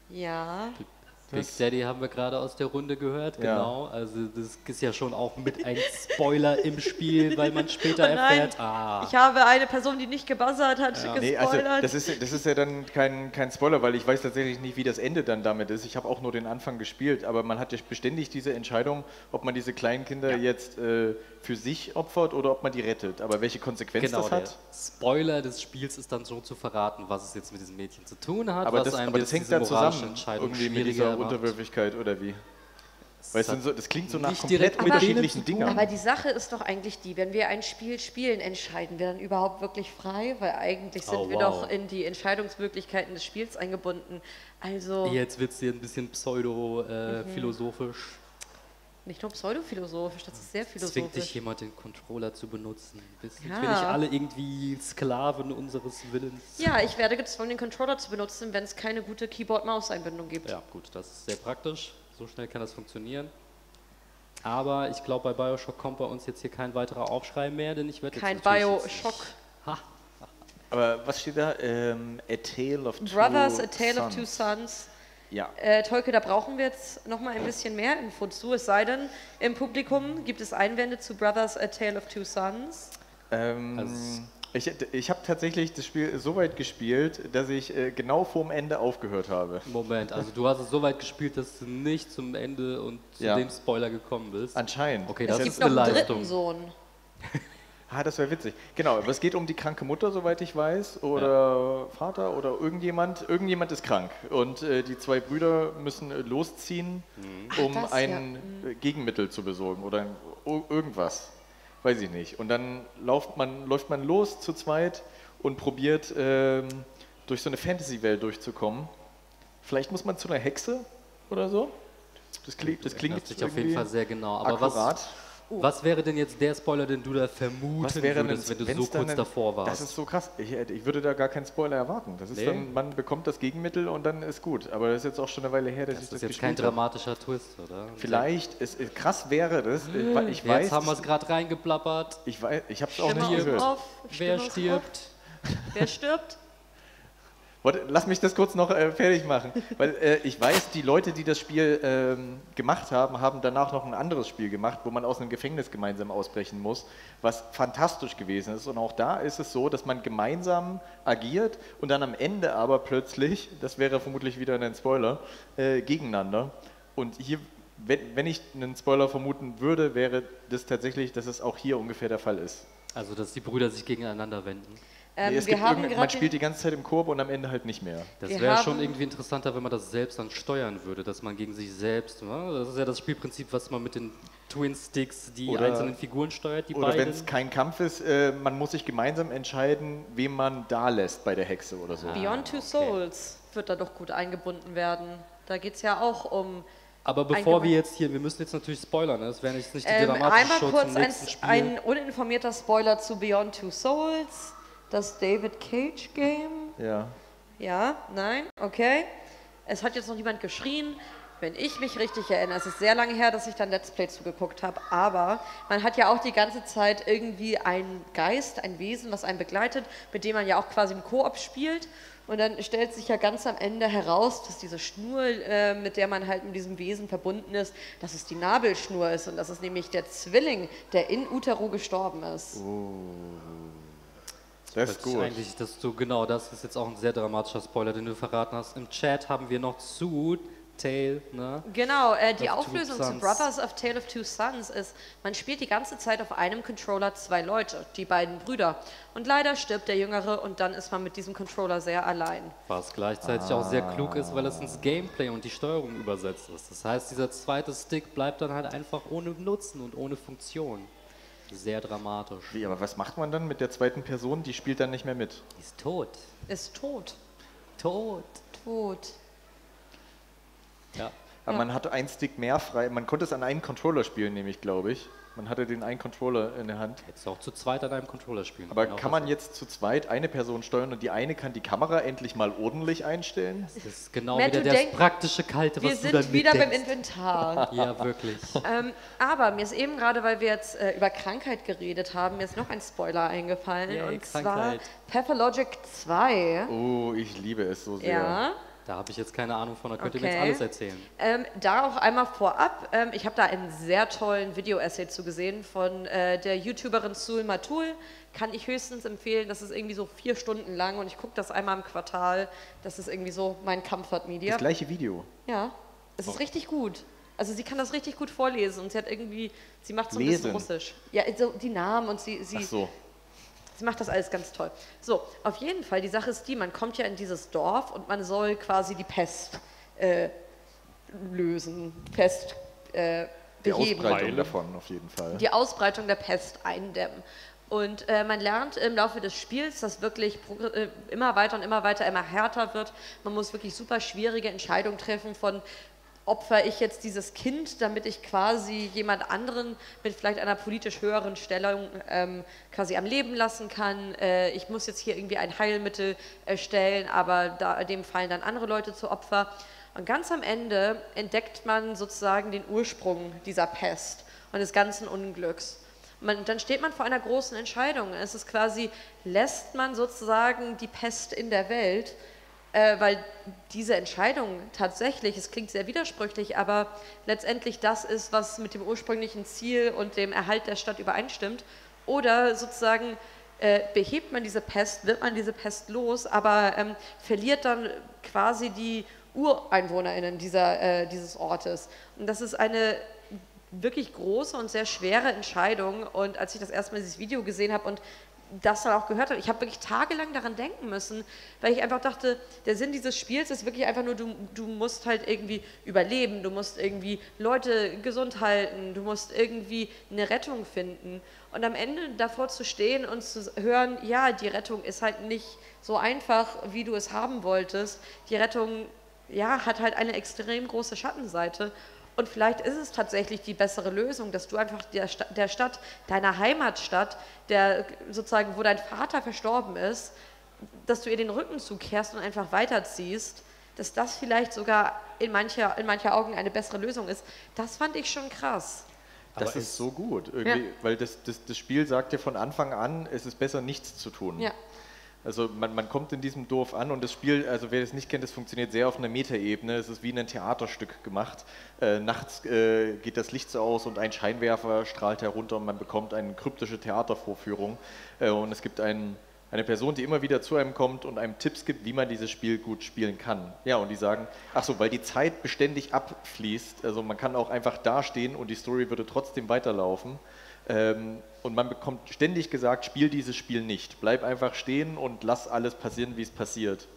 Ja. Big Daddy haben wir gerade aus der Runde gehört, Ja. genau. Also das ist ja schon auch mit ein Spoiler im Spiel, weil man später Oh nein, erfährt, ah, ich habe eine Person, die nicht gebuzzert hat, Nee, also gespoilert. das ist, das ist ja dann kein, kein Spoiler, weil ich weiß tatsächlich nicht, wie das Ende dann damit ist. Ich habe auch nur den Anfang gespielt, aber man hat ja beständig diese Entscheidung, ob man diese kleinen Kinder jetzt äh, für sich opfert oder ob man die rettet. Aber welche Konsequenz genau, das der hat? Spoiler des Spiels ist dann so zu verraten, was es jetzt mit diesem Mädchen zu tun hat, Aber was das, einem aber das jetzt hängt diese da moralische zusammen, Entscheidung irgendwie mit schwieriger dieser macht. Unterwürfigkeit oder wie? Weil es, sind so, das klingt so nach Nicht komplett direkt mit unterschiedlichen denen zu tun. Dingern. Aber die Sache ist doch eigentlich die, wenn wir ein Spiel spielen, entscheiden wir dann überhaupt wirklich frei? Weil eigentlich sind Oh, wir wow. doch in die Entscheidungsmöglichkeiten des Spiels eingebunden. Also Jetzt wird es hier ein bisschen pseudo-philosophisch. nicht nur pseudophilosophisch, das ist sehr Zwingt dich philosophisch. jemand, den Controller zu benutzen. Wir sind Ja. wir nicht alle irgendwie Sklaven unseres Willens. Ja, ich werde gezwungen, den Controller zu benutzen, wenn es keine gute Keyboard-Maus-Einbindung gibt. Ja, gut, das ist sehr praktisch. So schnell kann das funktionieren. Aber ich glaube, bei Bioshock kommt bei uns jetzt hier kein weiterer Aufschrei mehr, denn ich werde Kein jetzt natürlich jetzt Bioshock. nicht- Ha, Aber was steht da? Ähm, A Tale of Two Brothers, A Tale of Sons. Two Sons. Ja. Äh, Tolke, da brauchen wir jetzt noch mal ein bisschen mehr Info zu. Es sei denn, im Publikum gibt es Einwände zu Brothers, A Tale of Two Sons. Ähm, Also- ich ich habe tatsächlich das Spiel so weit gespielt, dass ich äh, genau vorm Ende aufgehört habe. Moment, also du hast es so weit gespielt, dass du nicht zum Ende und zu Ja. dem Spoiler gekommen bist. Anscheinend. Okay, Es das gibt ist noch eine einen dritten Leistung. Sohn. Ah, das wäre witzig. Genau, aber es geht um die kranke Mutter, soweit ich weiß, oder Vater oder irgendjemand. Irgendjemand ist krank und äh, die zwei Brüder müssen äh, losziehen, um das, ein äh, Gegenmittel zu besorgen oder ein, o- irgendwas. Weiß ich nicht. Und dann läuft man, läuft man los zu zweit und probiert ähm, durch so eine Fantasy-Welt durchzukommen. Vielleicht muss man zu einer Hexe oder so. Das klingt, das klingt Das klingt auf jeden irgendwie Fall sehr genau. Aber was, akkurat. was wäre denn jetzt der Spoiler, den du da vermuten Was wäre denn, würdest, wenn du wenn's so dann kurz ein- davor warst? Das ist so krass. Ich, ich würde da gar keinen Spoiler erwarten. Das ist Nee? dann, man bekommt das Gegenmittel und dann ist gut. Aber das ist jetzt auch schon eine Weile her, dass das ich ist das jetzt kein gespielt habe. dramatischer Twist, oder? Vielleicht, es, es, krass wäre das. äh, weil Ich weiß, Jetzt haben wir es das- gerade reingeplappert. ich weiß, ich habe es auch Stimme nicht aus gehört. auf. Wer Stimme aus stirbt? auf. Wer stirbt? Warte, lass mich das kurz noch äh, fertig machen. Weil äh, ich weiß, die Leute, die das Spiel ähm, gemacht haben, haben danach noch ein anderes Spiel gemacht, wo man aus einem Gefängnis gemeinsam ausbrechen muss, was fantastisch gewesen ist. Und auch da ist es so, dass man gemeinsam agiert und dann am Ende aber plötzlich, das wäre vermutlich wieder ein Spoiler, äh, gegeneinander. Und hier, wenn, wenn ich einen Spoiler vermuten würde, wäre das tatsächlich, dass es auch hier ungefähr der Fall ist. Also, dass die Brüder sich gegeneinander wenden. Ähm, Nee, es wir gibt haben irgend- man gerade spielt die ganze Zeit im Koop und am Ende halt nicht mehr. Das Wir wäre schon haben- irgendwie interessanter, wenn man das selbst dann steuern würde, dass man gegen sich selbst, ne? Das ist ja das Spielprinzip, was man mit den Twin Sticks die Oder- einzelnen Figuren steuert, die Oder wenn beiden. es kein Kampf ist, äh, man muss sich gemeinsam entscheiden, wem man da lässt bei der Hexe oder so. Beyond Two okay. Souls wird da doch gut eingebunden werden. Da geht es ja auch um. Aber bevor Allgemein- wir jetzt hier, wir müssen jetzt natürlich spoilern, ne? Das wäre nicht, nicht die Ähm, dramatische einmal Show kurz zum ein, nächsten Spiel. ein uninformierter Spoiler zu Beyond Two Souls. Das David Cage Game. Ja. Ja, nein, okay. Es hat jetzt noch niemand geschrien. Wenn ich mich richtig erinnere, es ist sehr lange her, dass ich dann Let's Play zugeguckt habe, aber man hat ja auch die ganze Zeit irgendwie einen Geist, ein Wesen, was einen begleitet, mit dem man ja auch quasi im Koop spielt. Und dann stellt sich ja ganz am Ende heraus, dass diese Schnur, äh, mit der man halt mit diesem Wesen verbunden ist, dass es die Nabelschnur ist und dass es nämlich der Zwilling, der in Utero gestorben ist. Das ist gut. Eigentlich, dass du, genau, das ist jetzt auch ein sehr dramatischer Spoiler, den du verraten hast. Im Chat haben wir noch zu Tale, ne? Genau, äh, die Of Two Auflösung zu Sons. Brothers of Tale of Two Sons ist, man spielt die ganze Zeit auf einem Controller zwei Leute, die beiden Brüder. Und leider stirbt der Jüngere und dann ist man mit diesem Controller sehr allein. Was gleichzeitig auch sehr klug ist, weil es ins Gameplay und die Steuerung übersetzt ist. Das heißt, dieser zweite Stick bleibt dann halt einfach ohne Nutzen und ohne Funktion. Sehr dramatisch. Wie, aber was macht man dann mit der zweiten Person? Die spielt dann nicht mehr mit. Die ist tot. Ist tot. Tot. Tot. Ja. Aber Ja. man hatte einen Stick mehr frei. Man konnte es an einem Controller spielen, nämlich, glaube ich. Man hatte den einen Controller in der Hand. Hättest du auch zu zweit an einem Controller spielen Aber können, auch kann man das- jetzt zu zweit eine Person steuern und die eine kann die Kamera endlich mal ordentlich einstellen? Das ist genau Matt, wieder du das denk- praktische Kalte, was Wir du dann sind wieder beim mitdenkst. Inventar. Ja, wirklich. ähm, aber mir ist eben gerade, weil wir jetzt äh, über Krankheit geredet haben, mir ist noch ein Spoiler eingefallen. Yay, und Krankheit. zwar Pathologic zwei. Oh, ich liebe es so sehr. Ja. Da habe ich jetzt keine Ahnung von, da könnt ihr mir Okay. jetzt alles erzählen. Ähm, da auch einmal vorab, ähm, ich habe da einen sehr tollen Video-Essay zu gesehen von äh, der YouTuberin Sul Matul. Kann ich höchstens empfehlen, das ist irgendwie so vier Stunden lang und ich gucke das einmal im Quartal. Das ist irgendwie so mein Comfort-Media. Das gleiche Video. Ja, es ist richtig gut. Also sie kann das richtig gut vorlesen und sie hat irgendwie, sie macht so ein Lesen. bisschen Russisch. Ja, so die Namen und sie, sie, Ach so. Sie macht das alles ganz toll. So, auf jeden Fall, die Sache ist die, man kommt ja in dieses Dorf und man soll quasi die Pest äh, lösen, Pest äh, Die beheben. Ausbreitung Heilen. davon auf jeden Fall. Die Ausbreitung der Pest eindämmen. Und äh, man lernt im Laufe des Spiels, dass wirklich progr- äh, immer weiter und immer weiter, immer härter wird. Man muss wirklich super schwierige Entscheidungen treffen von, opfer ich jetzt dieses Kind, damit ich quasi jemand anderen mit vielleicht einer politisch höheren Stellung ähm, quasi am Leben lassen kann. Äh, ich muss jetzt hier irgendwie ein Heilmittel erstellen, aber da, dem fallen dann andere Leute zu Opfer. Und ganz am Ende entdeckt man sozusagen den Ursprung dieser Pest und des ganzen Unglücks. Man, dann steht man vor einer großen Entscheidung. Es ist quasi, lässt man sozusagen die Pest in der Welt, äh, weil diese Entscheidung tatsächlich, es klingt sehr widersprüchlich, aber letztendlich das ist, was mit dem ursprünglichen Ziel und dem Erhalt der Stadt übereinstimmt. Oder sozusagen äh, behebt man diese Pest, wird man diese Pest los, aber ähm, verliert dann quasi die UreinwohnerInnen dieser, äh, dieses Ortes. Und das ist eine wirklich große und sehr schwere Entscheidung. Und als ich das erste Mal dieses Video gesehen habe und das dann auch gehört habe, ich habe wirklich tagelang daran denken müssen, weil ich einfach dachte, der Sinn dieses Spiels ist wirklich einfach nur, du, du musst halt irgendwie überleben, du musst irgendwie Leute gesund halten, du musst irgendwie eine Rettung finden. Und am Ende davor zu stehen und zu hören, ja, die Rettung ist halt nicht so einfach, wie du es haben wolltest. Die Rettung, ja, hat halt eine extrem große Schattenseite. Und vielleicht ist es tatsächlich die bessere Lösung, dass du einfach der, Sta der Stadt, deiner Heimatstadt, der sozusagen, wo dein Vater verstorben ist, dass du ihr den Rücken zukehrst und einfach weiterziehst, dass das vielleicht sogar in mancher, in mancher Augen eine bessere Lösung ist. Das fand ich schon krass. Das Aber ist es- so gut, irgendwie, Ja. weil das, das, das Spiel sagt dir von Anfang an, es ist besser, nichts zu tun. Ja. Also man, man kommt in diesem Dorf an und das Spiel, also wer das nicht kennt, das funktioniert sehr auf einer Metaebene. Es ist wie ein Theaterstück gemacht. Äh, nachts äh, geht das Licht so aus und ein Scheinwerfer strahlt herunter und man bekommt eine kryptische Theatervorführung. Äh, und es gibt einen, eine Person, die immer wieder zu einem kommt und einem Tipps gibt, wie man dieses Spiel gut spielen kann. Ja, und die sagen, ach so, weil die Zeit beständig abfließt, also man kann auch einfach dastehen und die Story würde trotzdem weiterlaufen. Ähm, und man bekommt ständig gesagt, spiel dieses Spiel nicht. Bleib einfach stehen und lass alles passieren, wie es passiert.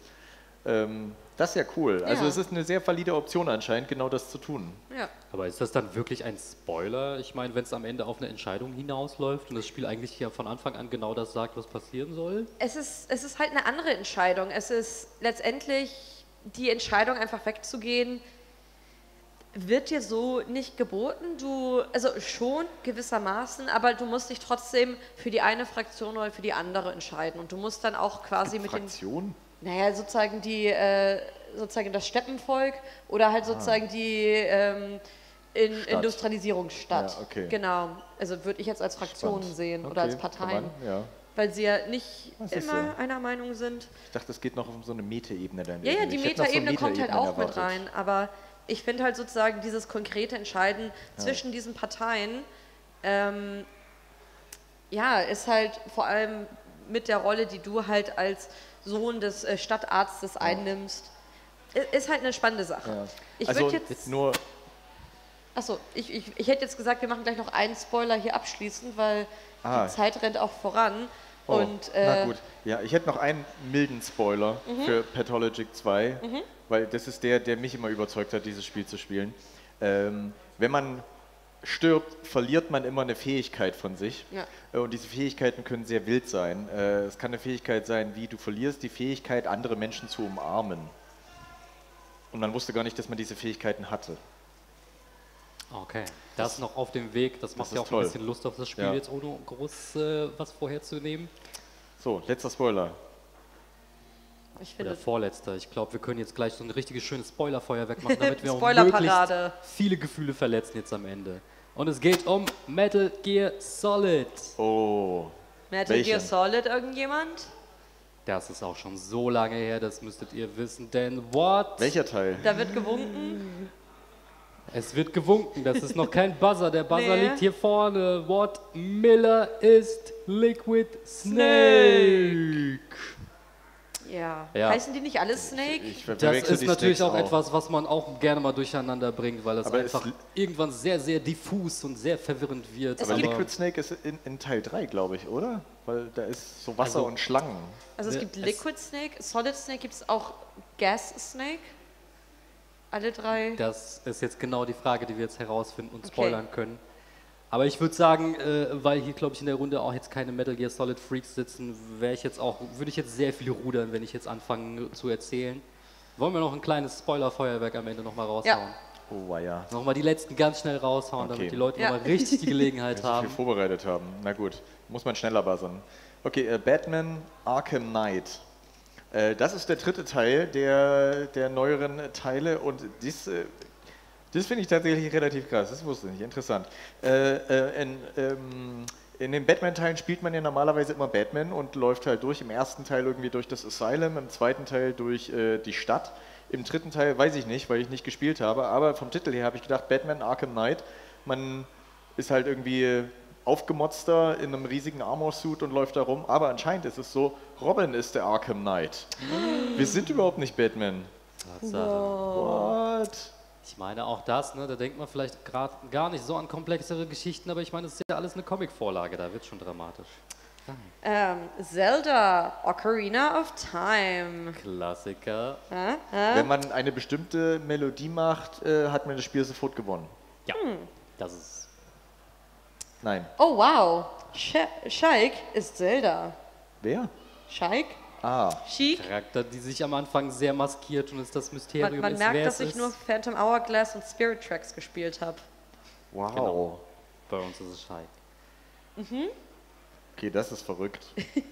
Ähm, das ist ja cool. Also Ja. es ist eine sehr valide Option anscheinend, genau das zu tun. Ja. Aber ist das dann wirklich ein Spoiler? Ich meine, wenn es am Ende auf eine Entscheidung hinausläuft und das Spiel eigentlich ja von Anfang an genau das sagt, was passieren soll? Es ist, es ist halt eine andere Entscheidung. Es ist letztendlich die Entscheidung, einfach wegzugehen, wird dir so nicht geboten. Du, also schon gewissermaßen, aber du musst dich trotzdem für die eine Fraktion oder für die andere entscheiden. Und du musst dann auch quasi mit den, Fraktion? naja, sozusagen die, äh, sozusagen das Steppenvolk oder halt sozusagen die ähm, in Stadt. Industrialisierungsstadt. Ja, okay. Genau. Also würde ich jetzt als Fraktion Spannend. sehen oder Okay, als kann Parteien. man, ja. Weil sie ja nicht Was ist immer so? einer Meinung sind. Ich dachte, es geht noch um so eine Metaebene dann. Ja, ja, irgendwie. die Ich hätte noch so Metaebene kommt halt Metaebenen auch mit erwartet. rein, aber ich finde halt sozusagen dieses konkrete Entscheiden zwischen diesen Parteien, ähm, ja, ist halt vor allem mit der Rolle, die du halt als Sohn des äh, Stadtarztes einnimmst. I- Ist halt eine spannende Sache. Ja. Ich Also würde jetzt, nur, achso, ich, ich, ich hätte jetzt gesagt, wir machen gleich noch einen Spoiler hier abschließend, weil Ah. die Zeit rennt auch voran. oh, Und, na äh, gut. Ja, ich hätte noch einen milden Spoiler für Pathologic zwei, weil das ist der, der mich immer überzeugt hat, dieses Spiel zu spielen. Ähm, wenn man stirbt, verliert man immer eine Fähigkeit von sich. Ja. Äh, Und diese Fähigkeiten können sehr wild sein. Äh, Es kann eine Fähigkeit sein, wie du verlierst die Fähigkeit, andere Menschen zu umarmen. Und man wusste gar nicht, dass man diese Fähigkeiten hatte. Okay, das noch auf dem Weg, das macht ist ja auch toll. ein bisschen Lust auf das Spiel, Ja. jetzt ohne groß äh, was vorherzunehmen. So, letzter Spoiler. ich Oder finde, vorletzter. Ich glaube, wir können jetzt gleich so ein richtiges schönes Spoilerfeuerwerk machen, damit wir auch Spoilerparade. möglichst viele Gefühle verletzen jetzt am Ende. Und es geht um Metal Gear Solid. Oh, Metal Gear welchen? Solid irgendjemand? Das ist auch schon so lange her, das müsstet ihr wissen, denn what? welcher Teil? Da wird gewunken. Es wird gewunken, das ist noch kein Buzzer, der Buzzer Nee. liegt hier vorne. What Miller ist Liquid Snake. Ja. Ja. Heißen die nicht alle Snake? Ich Das verwechsel ist die natürlich Snakes auch etwas, was man auch gerne mal durcheinander bringt, weil es Aber es einfach li- irgendwann sehr, sehr diffus und sehr verwirrend wird. Es Aber gibt- Liquid Snake ist in, in Teil drei, glaube ich, oder? Weil da ist so Wasser Also- und Schlangen. Also es Ne, gibt es- Liquid Snake, Solid Snake, gibt es auch Gas Snake? Alle drei? Das ist jetzt genau die Frage, die wir jetzt herausfinden und Okay. spoilern können. Aber ich würde sagen, äh, weil hier, glaube ich, in der Runde auch jetzt keine Metal Gear Solid Freaks sitzen, wäre ich jetzt auch, würde ich jetzt sehr viel rudern, wenn ich jetzt anfange zu erzählen. Wollen wir noch ein kleines Spoiler-Feuerwerk am Ende nochmal raushauen? Oh, ja. Nochmal die letzten ganz schnell raushauen, Okay. damit die Leute Ja. nochmal richtig die Gelegenheit Wenn sie viel haben. vorbereitet haben. Na gut, muss man schneller buzzern. Okay, äh, Batman Arkham Knight. Äh, das ist der dritte Teil der, der neueren Teile und dies, äh, das finde ich tatsächlich relativ krass. Das wusste ich nicht. Interessant. Äh, äh, in, ähm, in den Batman-Teilen spielt man ja normalerweise immer Batman und läuft halt durch. Im ersten Teil irgendwie durch das Asylum, im zweiten Teil durch äh, die Stadt. Im dritten Teil weiß ich nicht, weil ich nicht gespielt habe. Aber vom Titel her habe ich gedacht, Batman Arkham Knight. Man ist halt irgendwie aufgemotzter in einem riesigen Armor-Suit und läuft da rum. Aber anscheinend ist es so, Robin ist der Arkham Knight. Wir sind überhaupt nicht Batman. Tatsache. What? Ich meine auch das, ne, da denkt man vielleicht gerade gar nicht so an komplexere Geschichten, aber ich meine, es ist ja alles eine Comic-Vorlage, da wird schon dramatisch. Ähm, Zelda, Ocarina of Time. Klassiker. Hä? Hä? Wenn man eine bestimmte Melodie macht, äh, hat man das Spiel sofort gewonnen. Ja, Hm. das ist. Nein. Oh wow, Sh Shaik ist Zelda. Wer? Shaik? Ah, Sheik? Charakter, die sich am Anfang sehr maskiert und es das Mysterium Man, man ist, merkt, wer dass es ich ist. nur Phantom Hourglass und Spirit Tracks gespielt habe. wow. Genau. Bei uns ist es Shai. Okay, das ist verrückt.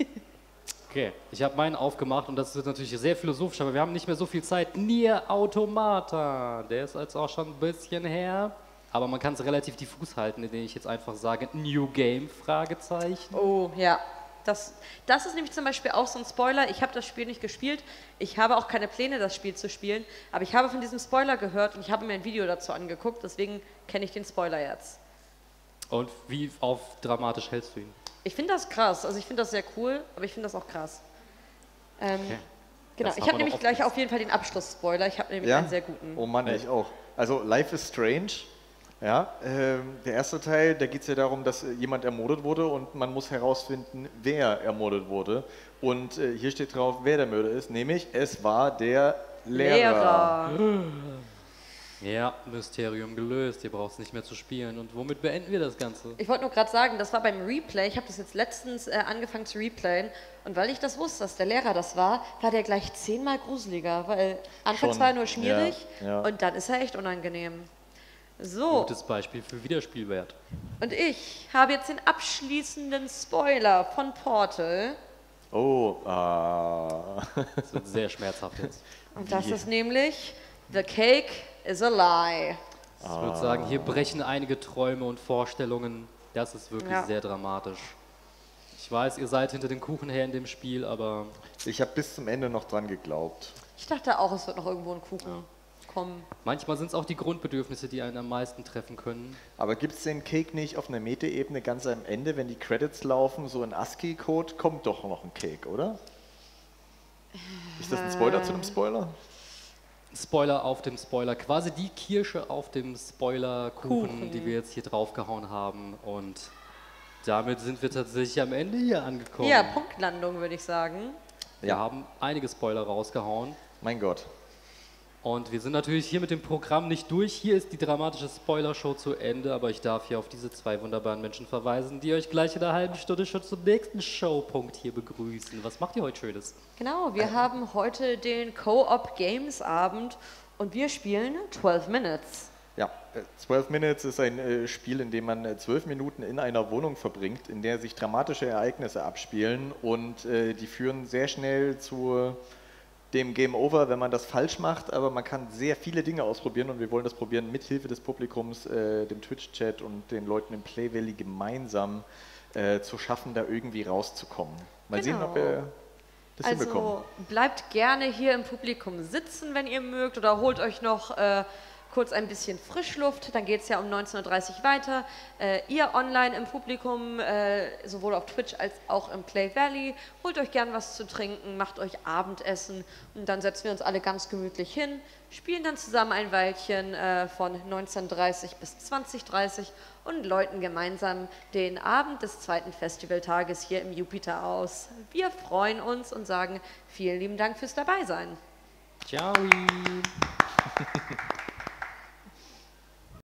Okay, ich habe meinen aufgemacht und das wird natürlich sehr philosophisch, aber wir haben nicht mehr so viel Zeit. Nier Automata, der ist jetzt auch schon ein bisschen her, aber man kann es relativ diffus halten, indem ich jetzt einfach sage New Game, Fragezeichen. Oh, ja. Das, das ist nämlich zum Beispiel auch so ein Spoiler. Ich habe das Spiel nicht gespielt. Ich habe auch keine Pläne, das Spiel zu spielen. Aber ich habe von diesem Spoiler gehört und ich habe mir ein Video dazu angeguckt. Deswegen kenne ich den Spoiler jetzt. Und wie auf dramatisch hältst du ihn? Ich finde das krass. Also ich finde das sehr cool, aber ich finde das auch krass. Ähm, Okay. Genau, Das ich haben wir habe nämlich noch gleich auf jeden Fall den Abschluss-Spoiler. Ich habe nämlich Ja? einen sehr guten. Oh Mann, ich auch. Also Life is Strange. Ja, ähm, der erste Teil, da geht es ja darum, dass äh, jemand ermordet wurde und man muss herausfinden, wer ermordet wurde. Und äh, hier steht drauf, wer der Mörder ist, nämlich es war der Lehrer. Lehrer. Ja, Mysterium gelöst, ihr braucht es nicht mehr zu spielen. Und womit beenden wir das Ganze? Ich wollte nur gerade sagen, das war beim Replay. Ich habe das jetzt letztens äh, angefangen zu replayen. Und weil ich das wusste, dass der Lehrer das war, war der gleich zehnmal gruseliger. Weil anfangs Schon, war er nur schmierig ja, ja. und dann ist er echt unangenehm. So, Gutes Beispiel für Wiederspielwert. und ich habe jetzt den abschließenden Spoiler von Portal. Oh, ah. Das wird sehr schmerzhaft jetzt. Und das ist nämlich The Cake is a Lie. Ich würde sagen, hier brechen einige Träume und Vorstellungen. Das ist wirklich Ja. sehr dramatisch. Ich weiß, ihr seid hinter den Kuchen her in dem Spiel, aber Ich habe bis zum Ende noch dran geglaubt. Ich dachte auch, es wird noch irgendwo ein Kuchen. kommen. Manchmal sind es auch die Grundbedürfnisse, die einen am meisten treffen können. Aber gibt es den Cake nicht auf einer Metaebene ganz am Ende, wenn die Credits laufen, so ein ASCII-Code, kommt doch noch ein Cake, oder? Ist das ein Spoiler zu einem Spoiler? Spoiler auf dem Spoiler, quasi die Kirsche auf dem Spoilerkuchen, Kuchen. die wir jetzt hier draufgehauen haben. Und damit sind wir tatsächlich am Ende hier angekommen. Ja, Punktlandung würde ich sagen. Wir Ja. haben einige Spoiler rausgehauen. Mein Gott. Und wir sind natürlich hier mit dem Programm nicht durch. Hier ist die dramatische Spoilershow zu Ende, aber ich darf hier auf diese zwei wunderbaren Menschen verweisen, die euch gleich in einer halben Stunde schon zum nächsten Showpunkt hier begrüßen. Was macht ihr heute Schönes? Genau, wir haben heute den Co-op Games Abend und wir spielen zwölf Minutes. Ja, äh, zwölf Minutes ist ein äh, Spiel, in dem man äh, zwölf Minuten in einer Wohnung verbringt, in der sich dramatische Ereignisse abspielen und äh, die führen sehr schnell zu dem Game Over, wenn man das falsch macht, aber man kann sehr viele Dinge ausprobieren und wir wollen das probieren mit Hilfe des Publikums, äh, dem Twitch-Chat und den Leuten im Play Valley gemeinsam äh, zu schaffen, da irgendwie rauszukommen. Mal sehen, ob wir das hinbekommen. Also bleibt gerne hier im Publikum sitzen, wenn ihr mögt, oder holt euch noch äh, kurz ein bisschen Frischluft, dann geht es ja um neunzehn Uhr dreißig weiter. Äh, ihr online im Publikum, äh, sowohl auf Twitch als auch im Play Valley, holt euch gern was zu trinken, macht euch Abendessen und dann setzen wir uns alle ganz gemütlich hin, spielen dann zusammen ein Weilchen äh, von neunzehn Uhr dreißig bis zwanzig Uhr dreißig und läuten gemeinsam den Abend des zweiten Festivaltages hier im Jupiter aus. Wir freuen uns und sagen vielen lieben Dank fürs Dabeisein. Ciao!